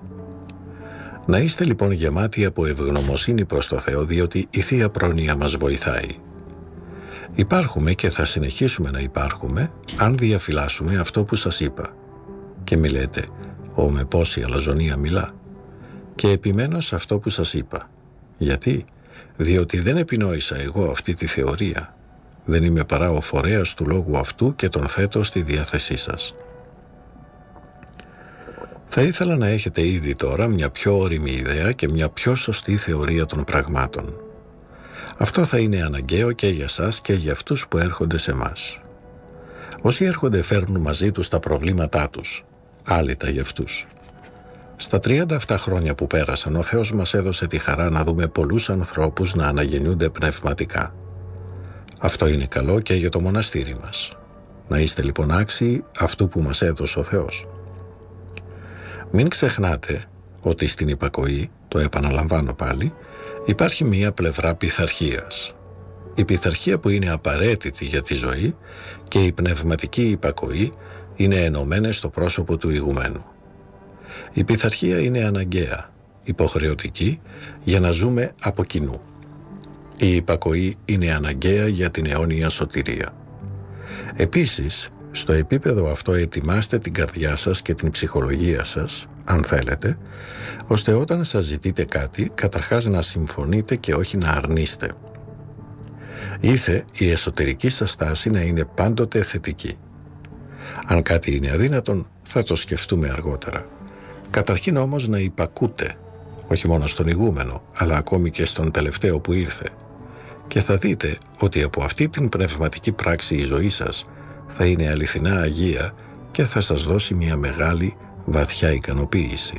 Να είστε λοιπόν γεμάτοι από ευγνωμοσύνη προς το Θεό, διότι η Θεία Πρόνοια μας βοηθάει. Υπάρχουμε και θα συνεχίσουμε να υπάρχουμε αν διαφυλάσσουμε αυτό που σας είπα. Και μη λέτε, «Ω με πόση αλαζονία μιλά». Και επιμένω σε αυτό που σας είπα. Γιατί? Διότι δεν επινόησα εγώ αυτή τη θεωρία. Δεν είμαι παρά ο φορέας του λόγου αυτού και τον θέτω στη διάθεσή σας. Θα ήθελα να έχετε ήδη τώρα μια πιο όριμη ιδέα και μια πιο σωστή θεωρία των πραγμάτων. Αυτό θα είναι αναγκαίο και για σας και για αυτούς που έρχονται σε μας. Όσοι έρχονται φέρνουν μαζί τους τα προβλήματά τους, άλυτα για αυτούς. Στα τριάντα αυτά χρόνια που πέρασαν, ο Θεός μας έδωσε τη χαρά να δούμε πολλούς ανθρώπους να αναγεννιούνται πνευματικά. Αυτό είναι καλό και για το μοναστήρι μας. Να είστε λοιπόν άξιοι αυτού που μας έδωσε ο Θεός. Μην ξεχνάτε ότι στην υπακοή, το επαναλαμβάνω πάλι, υπάρχει μία πλευρά πειθαρχίας. Η πειθαρχία που είναι απαραίτητη για τη ζωή και η πνευματική υπακοή είναι ενωμένες στο πρόσωπο του ηγουμένου. Η πειθαρχία είναι αναγκαία, υποχρεωτική για να ζούμε από κοινού. Η υπακοή είναι αναγκαία για την αιώνια σωτηρία. Επίσης, στο επίπεδο αυτό ετοιμάστε την καρδιά σας και την ψυχολογία σας, αν θέλετε, ώστε όταν σας ζητείτε κάτι, καταρχάς να συμφωνείτε και όχι να αρνείστε. Ήθε η εσωτερική σας στάση να είναι πάντοτε θετική. Αν κάτι είναι αδύνατον, θα το σκεφτούμε αργότερα. Καταρχήν όμως να υπακούτε, όχι μόνο στον ηγούμενο, αλλά ακόμη και στον τελευταίο που ήρθε. Και θα δείτε ότι από αυτή την πνευματική πράξη η ζωή σας θα είναι αληθινά αγία και θα σας δώσει μια μεγάλη, βαθιά ικανοποίηση.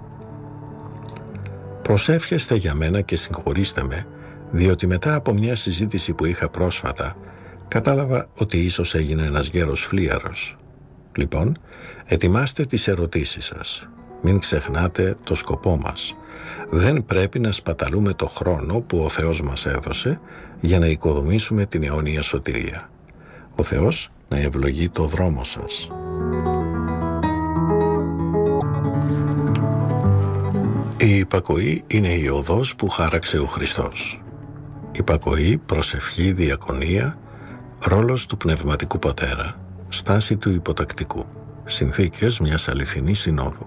Προσεύχεστε για μένα και συγχωρήστε με, διότι μετά από μια συζήτηση που είχα πρόσφατα, κατάλαβα ότι ίσως έγινε ένας γέρος φλίαρος. Λοιπόν, ετοιμάστε τις ερωτήσεις σας. Μην ξεχνάτε το σκοπό μας. Δεν πρέπει να σπαταλούμε το χρόνο που ο Θεός μας έδωσε για να οικοδομήσουμε την αιώνια σωτηρία. Ο Θεός να ευλογεί το δρόμο σας. Η υπακοή είναι η οδός που χάραξε ο Χριστός. Υπακοή, προσευχή, διακονία, ρόλος του πνευματικού πατέρα, στάση του υποτακτικού, συνθήκες μιας αληθινής συνόδου.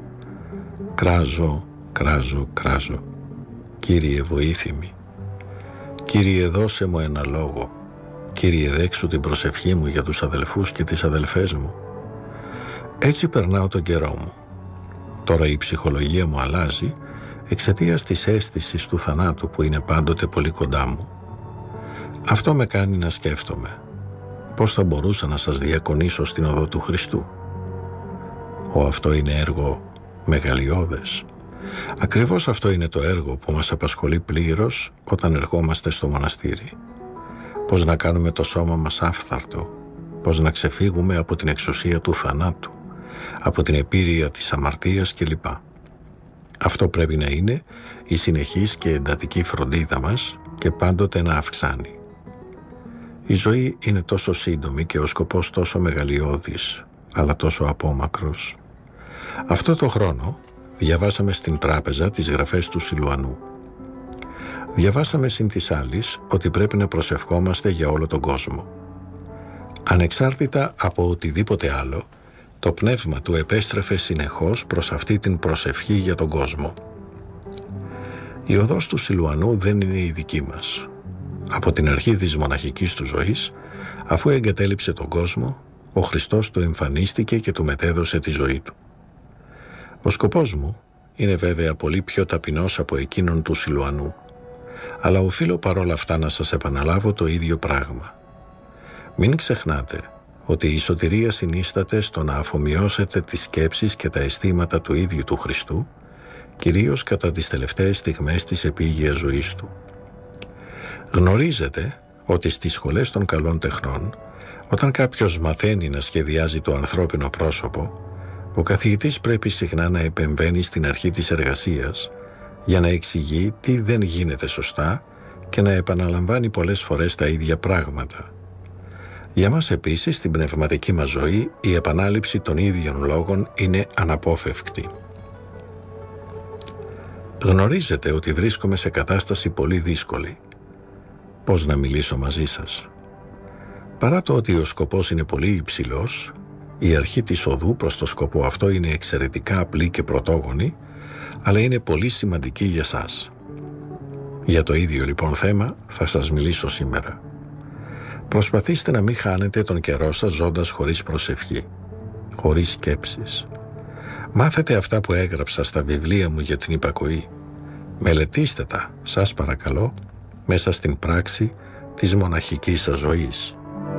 Κράζω, κράζω, κράζω. Κύριε βοήθημη. Κύριε δώσε μου ένα λόγο. Κύριε δέξου την προσευχή μου για τους αδελφούς και τις αδελφές μου. Έτσι περνάω τον καιρό μου. Τώρα η ψυχολογία μου αλλάζει εξαιτίας της αίσθησης του θανάτου που είναι πάντοτε πολύ κοντά μου. Αυτό με κάνει να σκέφτομαι. Πώς θα μπορούσα να σας διακονήσω στην οδό του Χριστού. Ο αυτό είναι έργο μεγαλειώδες. Ακριβώς αυτό είναι το έργο που μας απασχολεί πλήρως όταν ερχόμαστε στο μοναστήρι. Πώς να κάνουμε το σώμα μας άφθαρτο, πώς να ξεφύγουμε από την εξουσία του θανάτου, από την επίρρεια της αμαρτίας κλπ. Αυτό πρέπει να είναι η συνεχής και εντατική φροντίδα μας και πάντοτε να αυξάνει. Η ζωή είναι τόσο σύντομη και ο σκοπός τόσο μεγαλειώδης, αλλά τόσο απόμακρος. Αυτό το χρόνο διαβάσαμε στην τράπεζα τις γραφές του Σιλουανού. Διαβάσαμε συν της άλλης ότι πρέπει να προσευχόμαστε για όλο τον κόσμο. Ανεξάρτητα από οτιδήποτε άλλο, το πνεύμα του επέστρεφε συνεχώς προς αυτή την προσευχή για τον κόσμο. Η οδός του Σιλουανού δεν είναι η δική μας. Από την αρχή της μοναχικής του ζωής, αφού εγκατέλειψε τον κόσμο, ο Χριστός του εμφανίστηκε και του μετέδωσε τη ζωή του. Ο σκοπός μου είναι βέβαια πολύ πιο ταπεινός από εκείνον του Σιλουανού, αλλά οφείλω παρόλα αυτά να σας επαναλάβω το ίδιο πράγμα. Μην ξεχνάτε ότι η σωτηρία συνίσταται στο να αφομοιώσετε τις σκέψεις και τα αισθήματα του ίδιου του Χριστού, κυρίως κατά τις τελευταίες στιγμές της επίγειας ζωής του. Γνωρίζετε ότι στις σχολές των καλών τεχνών, όταν κάποιος μαθαίνει να σχεδιάζει το ανθρώπινο πρόσωπο, ο καθηγητής πρέπει συχνά να επεμβαίνει στην αρχή της εργασίας για να εξηγεί τι δεν γίνεται σωστά και να επαναλαμβάνει πολλές φορές τα ίδια πράγματα. Για μας επίσης, στην πνευματική μας ζωή, η επανάληψη των ίδιων λόγων είναι αναπόφευκτη. Γνωρίζετε ότι βρίσκομαι σε κατάσταση πολύ δύσκολη. Πώς να μιλήσω μαζί σας. Παρά το ότι ο σκοπός είναι πολύ υψηλός, η αρχή της οδού προς το σκοπό αυτό είναι εξαιρετικά απλή και πρωτόγονη, αλλά είναι πολύ σημαντική για σας. Για το ίδιο λοιπόν θέμα θα σας μιλήσω σήμερα. Προσπαθήστε να μην χάνετε τον καιρό σας ζώντας χωρίς προσευχή, χωρίς σκέψεις. Μάθετε αυτά που έγραψα στα βιβλία μου για την υπακοή. Μελετήστε τα, σας παρακαλώ, μέσα στην πράξη της μοναχικής σας ζωής.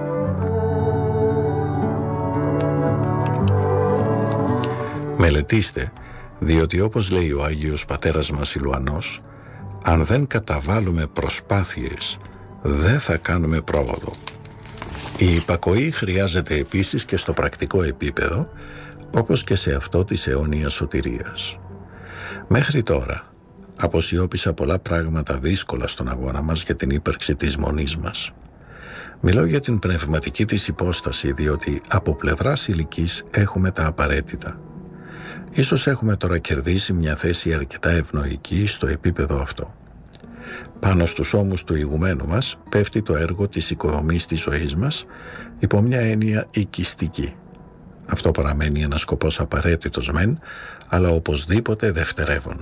Μελετήστε, διότι όπως λέει ο Άγιος Πατέρας μας Σιλουανός, αν δεν καταβάλουμε προσπάθειες, δεν θα κάνουμε πρόοδο. Η υπακοή χρειάζεται επίσης και στο πρακτικό επίπεδο, όπως και σε αυτό της αιώνιας σωτηρίας. Μέχρι τώρα αποσιώπησα πολλά πράγματα δύσκολα στον αγώνα μας για την ύπαρξη της μονής μας. Μιλώ για την πνευματική της υπόσταση, διότι από πλευράς ηλικής έχουμε τα απαραίτητα. Ίσως έχουμε τώρα κερδίσει μια θέση αρκετά ευνοϊκή στο επίπεδο αυτό. Πάνω στους ώμους του ηγουμένου μας πέφτει το έργο της οικοδομής της ζωής μας υπό μια έννοια οικιστική. Αυτό παραμένει ένας σκοπός απαραίτητος μεν, αλλά οπωσδήποτε δευτερεύον.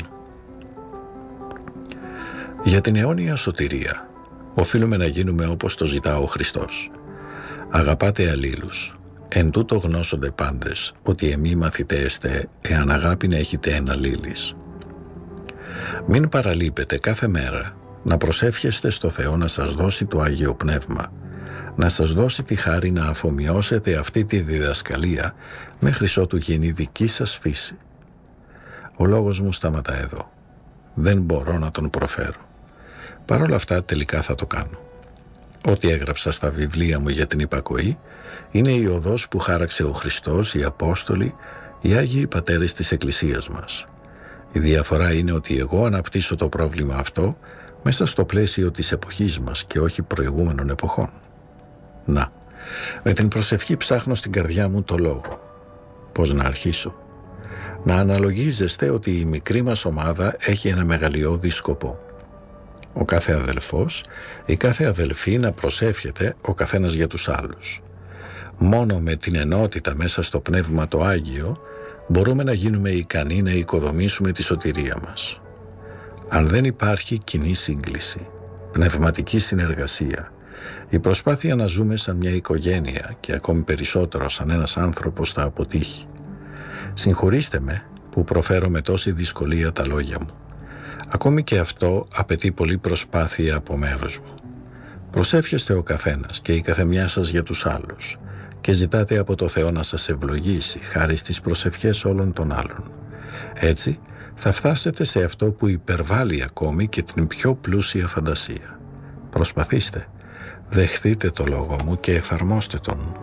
Για την αιώνια σωτηρία οφείλουμε να γίνουμε όπως το ζητά ο Χριστός. Αγαπάτε αλλήλους, εν τούτο γνώσονται πάντες, ότι εμεί μαθητέστε, εάν αγάπην έχετε εν αλλήλης. Μην παραλείπετε κάθε μέρα να προσεύχεστε στο Θεό να σας δώσει το Άγιο Πνεύμα, να σας δώσει τη χάρη να αφομοιώσετε αυτή τη διδασκαλία μέχρι ότου γίνει δική σας φύση. Ο λόγος μου σταματά εδώ. Δεν μπορώ να τον προφέρω. Παρ' όλα αυτά τελικά θα το κάνω. Ό,τι έγραψα στα βιβλία μου για την υπακοή είναι η οδός που χάραξε ο Χριστός, οι Απόστολοι, οι Άγιοι Πατέρες της Εκκλησίας μας. Η διαφορά είναι ότι εγώ αναπτύσσω το πρόβλημα αυτό μέσα στο πλαίσιο της εποχής μας και όχι προηγούμενων εποχών. Να, με την προσευχή ψάχνω στην καρδιά μου το λόγο. Πώς να αρχίσω? Να αναλογίζεστε ότι η μικρή μας ομάδα έχει ένα μεγαλειώδη σκοπό. Ο κάθε αδελφός, η κάθε αδελφή να προσεύχεται ο καθένας για τους άλλους. Μόνο με την ενότητα μέσα στο Πνεύμα το Άγιο μπορούμε να γίνουμε ικανοί να οικοδομήσουμε τη σωτηρία μας. Αν δεν υπάρχει κοινή σύγκληση, πνευματική συνεργασία, η προσπάθεια να ζούμε σαν μια οικογένεια και ακόμη περισσότερο σαν ένας άνθρωπος θα αποτύχει. Συγχωρήστε με που προφέρω με τόση δυσκολία τα λόγια μου. Ακόμη και αυτό απαιτεί πολλή προσπάθεια από μέρους μου. Προσεύχεστε ο καθένας και η καθεμιά σας για τους άλλους και ζητάτε από το Θεό να σας ευλογήσει χάρη στις προσευχές όλων των άλλων. Έτσι θα φτάσετε σε αυτό που υπερβάλλει ακόμη και την πιο πλούσια φαντασία. Προσπαθήστε, δεχτείτε το λόγο μου και εφαρμόστε τον.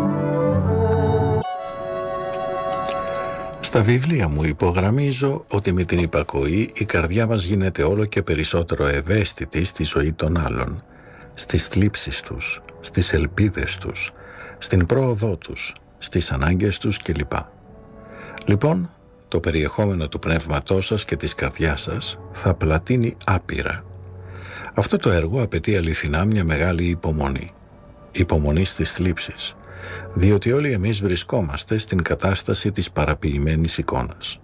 Στα βιβλία μου υπογραμμίζω ότι με την υπακοή η καρδιά μας γίνεται όλο και περισσότερο ευαίσθητη στη ζωή των άλλων, στις θλίψεις τους, στις ελπίδες τους, στην πρόοδό τους, στις ανάγκες τους κλπ. Λοιπόν, το περιεχόμενο του πνεύματός σας και της καρδιάς σας θα πλατείνει άπειρα. Αυτό το έργο απαιτεί αληθινά μια μεγάλη υπομονή. Υπομονή στις θλίψεις, διότι όλοι εμείς βρισκόμαστε στην κατάσταση της παραποιημένης εικόνας.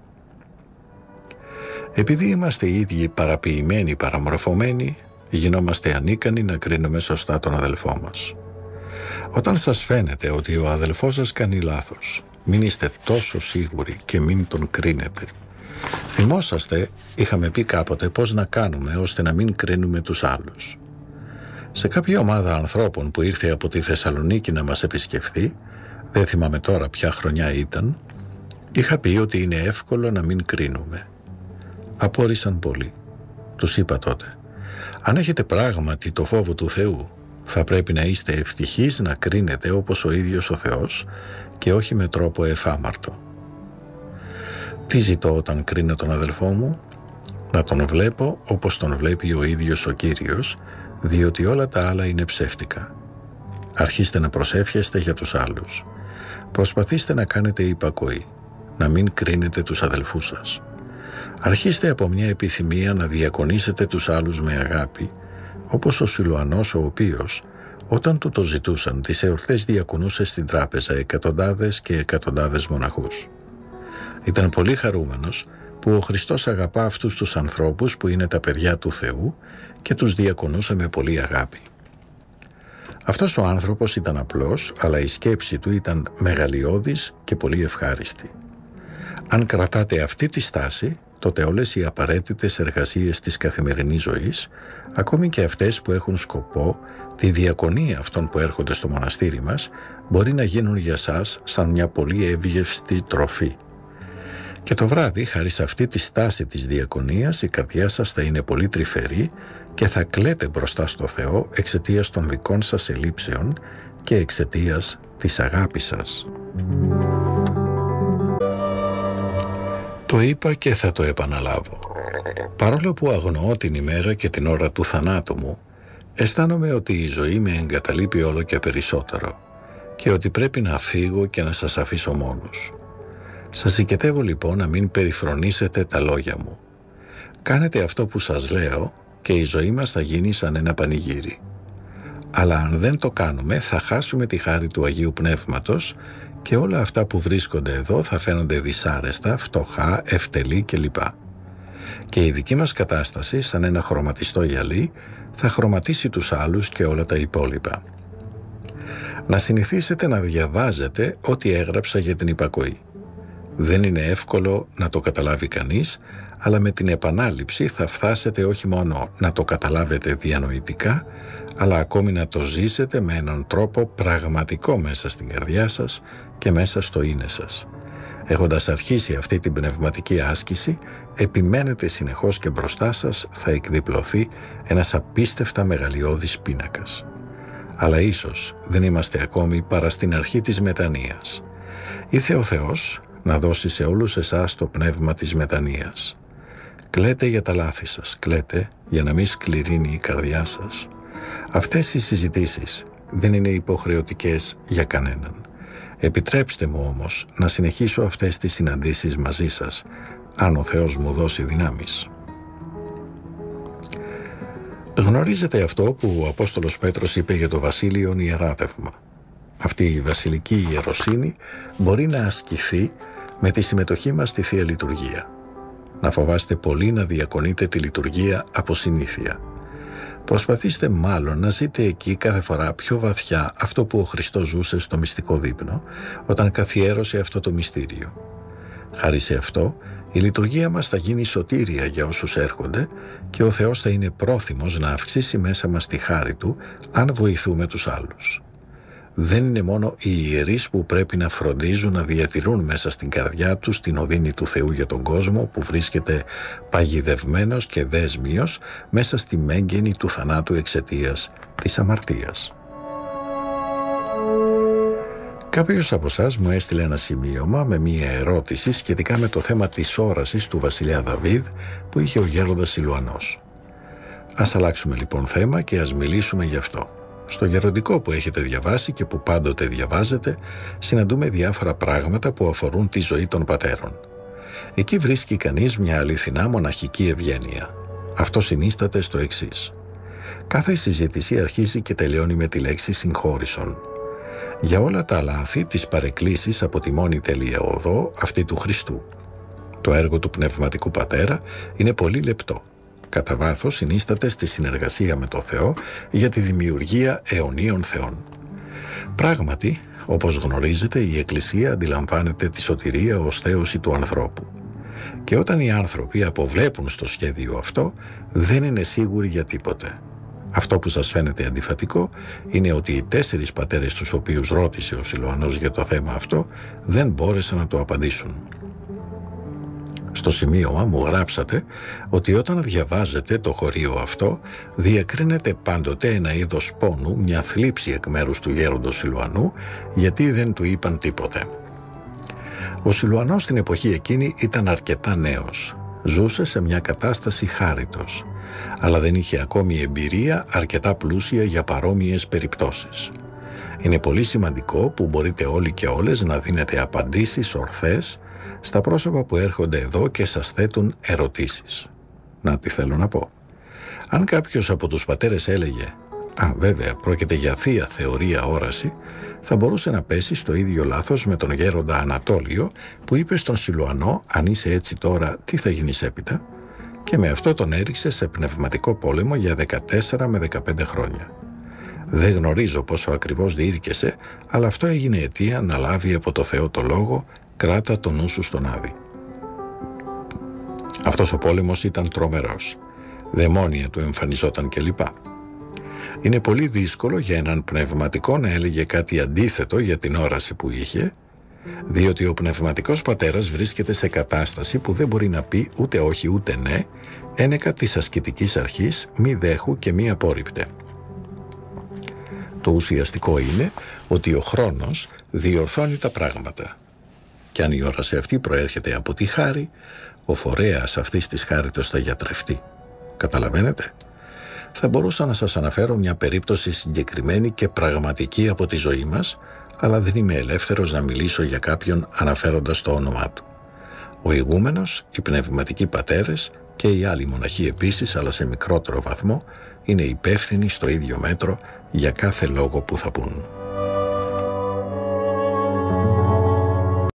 Επειδή είμαστε οι ίδιοι παραποιημένοι, παραμορφωμένοι, γινόμαστε ανίκανοι να κρίνουμε σωστά τον αδελφό μας. Όταν σας φαίνεται ότι ο αδελφός σας κάνει λάθος, μην είστε τόσο σίγουροι και μην τον κρίνετε. Θυμόσαστε, είχαμε πει κάποτε πώς να κάνουμε ώστε να μην κρίνουμε τους άλλους. Σε κάποια ομάδα ανθρώπων που ήρθε από τη Θεσσαλονίκη να μας επισκεφθεί, δεν θυμάμαι τώρα ποια χρονιά ήταν, είχα πει ότι είναι εύκολο να μην κρίνουμε. Απόρρισαν πολύ. Τους είπα τότε, αν έχετε πράγματι το φόβο του Θεού, θα πρέπει να είστε ευτυχείς να κρίνετε όπως ο ίδιος ο Θεός και όχι με τρόπο εφάμαρτο. Τι ζητώ όταν κρίνω τον αδελφό μου? Να τον βλέπω όπως τον βλέπει ο ίδιος ο Κύριος, διότι όλα τα άλλα είναι ψεύτικα. Αρχίστε να προσεύχεστε για τους άλλους. Προσπαθήστε να κάνετε υπακοή, να μην κρίνετε τους αδελφούς σας. Αρχίστε από μια επιθυμία να διακονήσετε τους άλλους με αγάπη, όπως ο Σιλουανός, ο οποίος, όταν του το ζητούσαν, τις εορτές διακονούσε στην τράπεζα εκατοντάδες και εκατοντάδες μοναχούς. Ήταν πολύ χαρούμενος που ο Χριστός αγαπά αυτούς τους ανθρώπους που είναι τα παιδιά του Θεού και τους διακονούσε με πολύ αγάπη. Αυτός ο άνθρωπος ήταν απλός, αλλά η σκέψη του ήταν μεγαλειώδης και πολύ ευχάριστη. Αν κρατάτε αυτή τη στάση, τότε όλες οι απαραίτητες εργασίες της καθημερινής ζωής, ακόμη και αυτές που έχουν σκοπό τη διακονία αυτών που έρχονται στο μοναστήρι μας, μπορεί να γίνουν για σας σαν μια πολύ εύγευστη τροφή. Και το βράδυ, χάρη σε αυτή τη στάση της διακονίας, η καρδιά σας θα είναι πολύ τρυφερή και θα κλαίτε μπροστά στο Θεό εξαιτίας των δικών σας ελλείψεων και εξαιτίας της αγάπης σας. Το είπα και θα το επαναλάβω. Παρόλο που αγνοώ την ημέρα και την ώρα του θανάτου μου, αισθάνομαι ότι η ζωή με εγκαταλείπει όλο και περισσότερο και ότι πρέπει να φύγω και να σας αφήσω μόνους. Σας συγκετεύω λοιπόν να μην περιφρονήσετε τα λόγια μου. Κάνετε αυτό που σας λέω και η ζωή μας θα γίνει σαν ένα πανηγύρι. Αλλά αν δεν το κάνουμε θα χάσουμε τη χάρη του Αγίου Πνεύματος και όλα αυτά που βρίσκονται εδώ θα φαίνονται δυσάρεστα, φτωχά, ευτελή κλπ. Και η δική μας κατάσταση, σαν ένα χρωματιστό γυαλί, θα χρωματίσει τους άλλους και όλα τα υπόλοιπα. Να συνηθίσετε να διαβάζετε ό,τι έγραψα για την υπακοή. Δεν είναι εύκολο να το καταλάβει κανείς, αλλά με την επανάληψη θα φτάσετε όχι μόνο να το καταλάβετε διανοητικά, αλλά ακόμη να το ζήσετε με έναν τρόπο πραγματικό μέσα στην καρδιά σας και μέσα στο είναι σας. Έχοντας αρχίσει αυτή την πνευματική άσκηση, επιμένετε συνεχώς και μπροστά σας θα εκδιπλωθεί ένας απίστευτα μεγαλειώδης πίνακας. Αλλά ίσως δεν είμαστε ακόμη παρά στην αρχή της μετανοίας. Ήθε ο Θεός να δώσει σε όλους εσάς το πνεύμα της μετανοίας. Κλαίτε για τα λάθη σας, κλαίτε για να μην σκληρύνει η καρδιά σας. Αυτές οι συζητήσεις δεν είναι υποχρεωτικές για κανέναν. Επιτρέψτε μου όμως να συνεχίσω αυτές τις συναντήσεις μαζί σας, αν ο Θεός μου δώσει δυνάμεις. Γνωρίζετε αυτό που ο Απόστολος Πέτρος είπε για το βασίλειον ιεράτευμα. Αυτή η βασιλική ιεροσύνη μπορεί να ασκηθεί με τη συμμετοχή μας στη Θεία Λειτουργία. Να φοβάστε πολύ να διακονείτε τη λειτουργία από συνήθεια. Προσπαθήστε μάλλον να ζείτε εκεί κάθε φορά πιο βαθιά αυτό που ο Χριστός ζούσε στο μυστικό δείπνο, όταν καθιέρωσε αυτό το μυστήριο. Χάρη σε αυτό, η λειτουργία μας θα γίνει σωτήρια για όσους έρχονται και ο Θεός θα είναι πρόθυμος να αυξήσει μέσα μας τη χάρη Του, αν βοηθούμε τους άλλους. Δεν είναι μόνο οι ιερείς που πρέπει να φροντίζουν να διατηρούν μέσα στην καρδιά τους την οδύνη του Θεού για τον κόσμο που βρίσκεται παγιδευμένος και δέσμιος μέσα στη μέγενη του θανάτου εξαιτίας της αμαρτίας. Κάποιος από εσάς μου έστειλε ένα σημείωμα με μία ερώτηση σχετικά με το θέμα της όρασης του βασιλιά Δαβίδ που είχε ο γέροντας Σιλουανός. Ας αλλάξουμε λοιπόν θέμα και ας μιλήσουμε γι' αυτό. Στο γεροντικό που έχετε διαβάσει και που πάντοτε διαβάζετε, συναντούμε διάφορα πράγματα που αφορούν τη ζωή των πατέρων. Εκεί βρίσκει κανείς μια αληθινά μοναχική ευγένεια. Αυτό συνίσταται στο εξής. Κάθε συζήτηση αρχίζει και τελειώνει με τη λέξη συγχώρησον. Για όλα τα λάθη της παρεκκλήσεις από τη μόνη τελεία οδό, αυτή του Χριστού. Το έργο του Πνευματικού Πατέρα είναι πολύ λεπτό. Κατά βάθος συνίσταται στη συνεργασία με το Θεό για τη δημιουργία αιωνίων θεών. Πράγματι, όπως γνωρίζετε, η Εκκλησία αντιλαμβάνεται τη σωτηρία ως θέωση του ανθρώπου. Και όταν οι άνθρωποι αποβλέπουν στο σχέδιο αυτό, δεν είναι σίγουροι για τίποτε. Αυτό που σας φαίνεται αντιφατικό είναι ότι οι τέσσερις πατέρες τους οποίους ρώτησε ο Σιλουανός για το θέμα αυτό δεν μπόρεσαν να το απαντήσουν. Στο σημείωμα μου γράψατε ότι όταν διαβάζετε το χωρίο αυτό διακρίνεται πάντοτε ένα είδος πόνου, μια θλίψη εκ μέρους του γέροντος Σιλουανού γιατί δεν του είπαν τίποτε. Ο Σιλουανός στην εποχή εκείνη ήταν αρκετά νέος. Ζούσε σε μια κατάσταση χάριτος, αλλά δεν είχε ακόμη εμπειρία αρκετά πλούσια για παρόμοιες περιπτώσεις. Είναι πολύ σημαντικό που μπορείτε όλοι και όλες να δίνετε απαντήσεις ορθές στα πρόσωπα που έρχονται εδώ και σας θέτουν ερωτήσεις. Να τι θέλω να πω. Αν κάποιος από τους πατέρες έλεγε «Α, βέβαια, πρόκειται για θεία θεωρία όραση», θα μπορούσε να πέσει στο ίδιο λάθος με τον γέροντα Ανατόλιο που είπε στον Σιλουανό «Αν είσαι έτσι τώρα, τι θα γίνεις έπειτα?» και με αυτό τον έριξε σε πνευματικό πόλεμο για δεκατέσσερα με δεκαπέντε χρόνια. Δεν γνωρίζω πόσο ακριβώς διήρκεσε, αλλά αυτό έγινε αιτία να λάβει από το Θεό το λόγο «Κράτα το νου σου στον Άδη». Αυτός ο πόλεμος ήταν τρομερός. Δαιμόνια του εμφανιζόταν κλπ. Είναι πολύ δύσκολο για έναν πνευματικό να έλεγε κάτι αντίθετο για την όραση που είχε, διότι ο πνευματικός πατέρας βρίσκεται σε κατάσταση που δεν μπορεί να πει ούτε όχι ούτε ναι, ένεκα της ασκητικής αρχής μη δέχου και μη απόρριπτε. Το ουσιαστικό είναι ότι ο χρόνος διορθώνει τα πράγματα. και αν η όραση αυτή προέρχεται από τη χάρη, ο φορέας αυτής της χάριτος θα γιατρευτεί. Καταλαβαίνετε? Θα μπορούσα να σας αναφέρω μια περίπτωση συγκεκριμένη και πραγματική από τη ζωή μας, αλλά δεν είμαι ελεύθερος να μιλήσω για κάποιον αναφέροντας το όνομά του. Ο ηγούμενος, οι πνευματικοί πατέρες και οι άλλοι μοναχοί επίσης, αλλά σε μικρότερο βαθμό, είναι υπεύθυνοι στο ίδιο μέτρο για κάθε λόγο που θα πούν.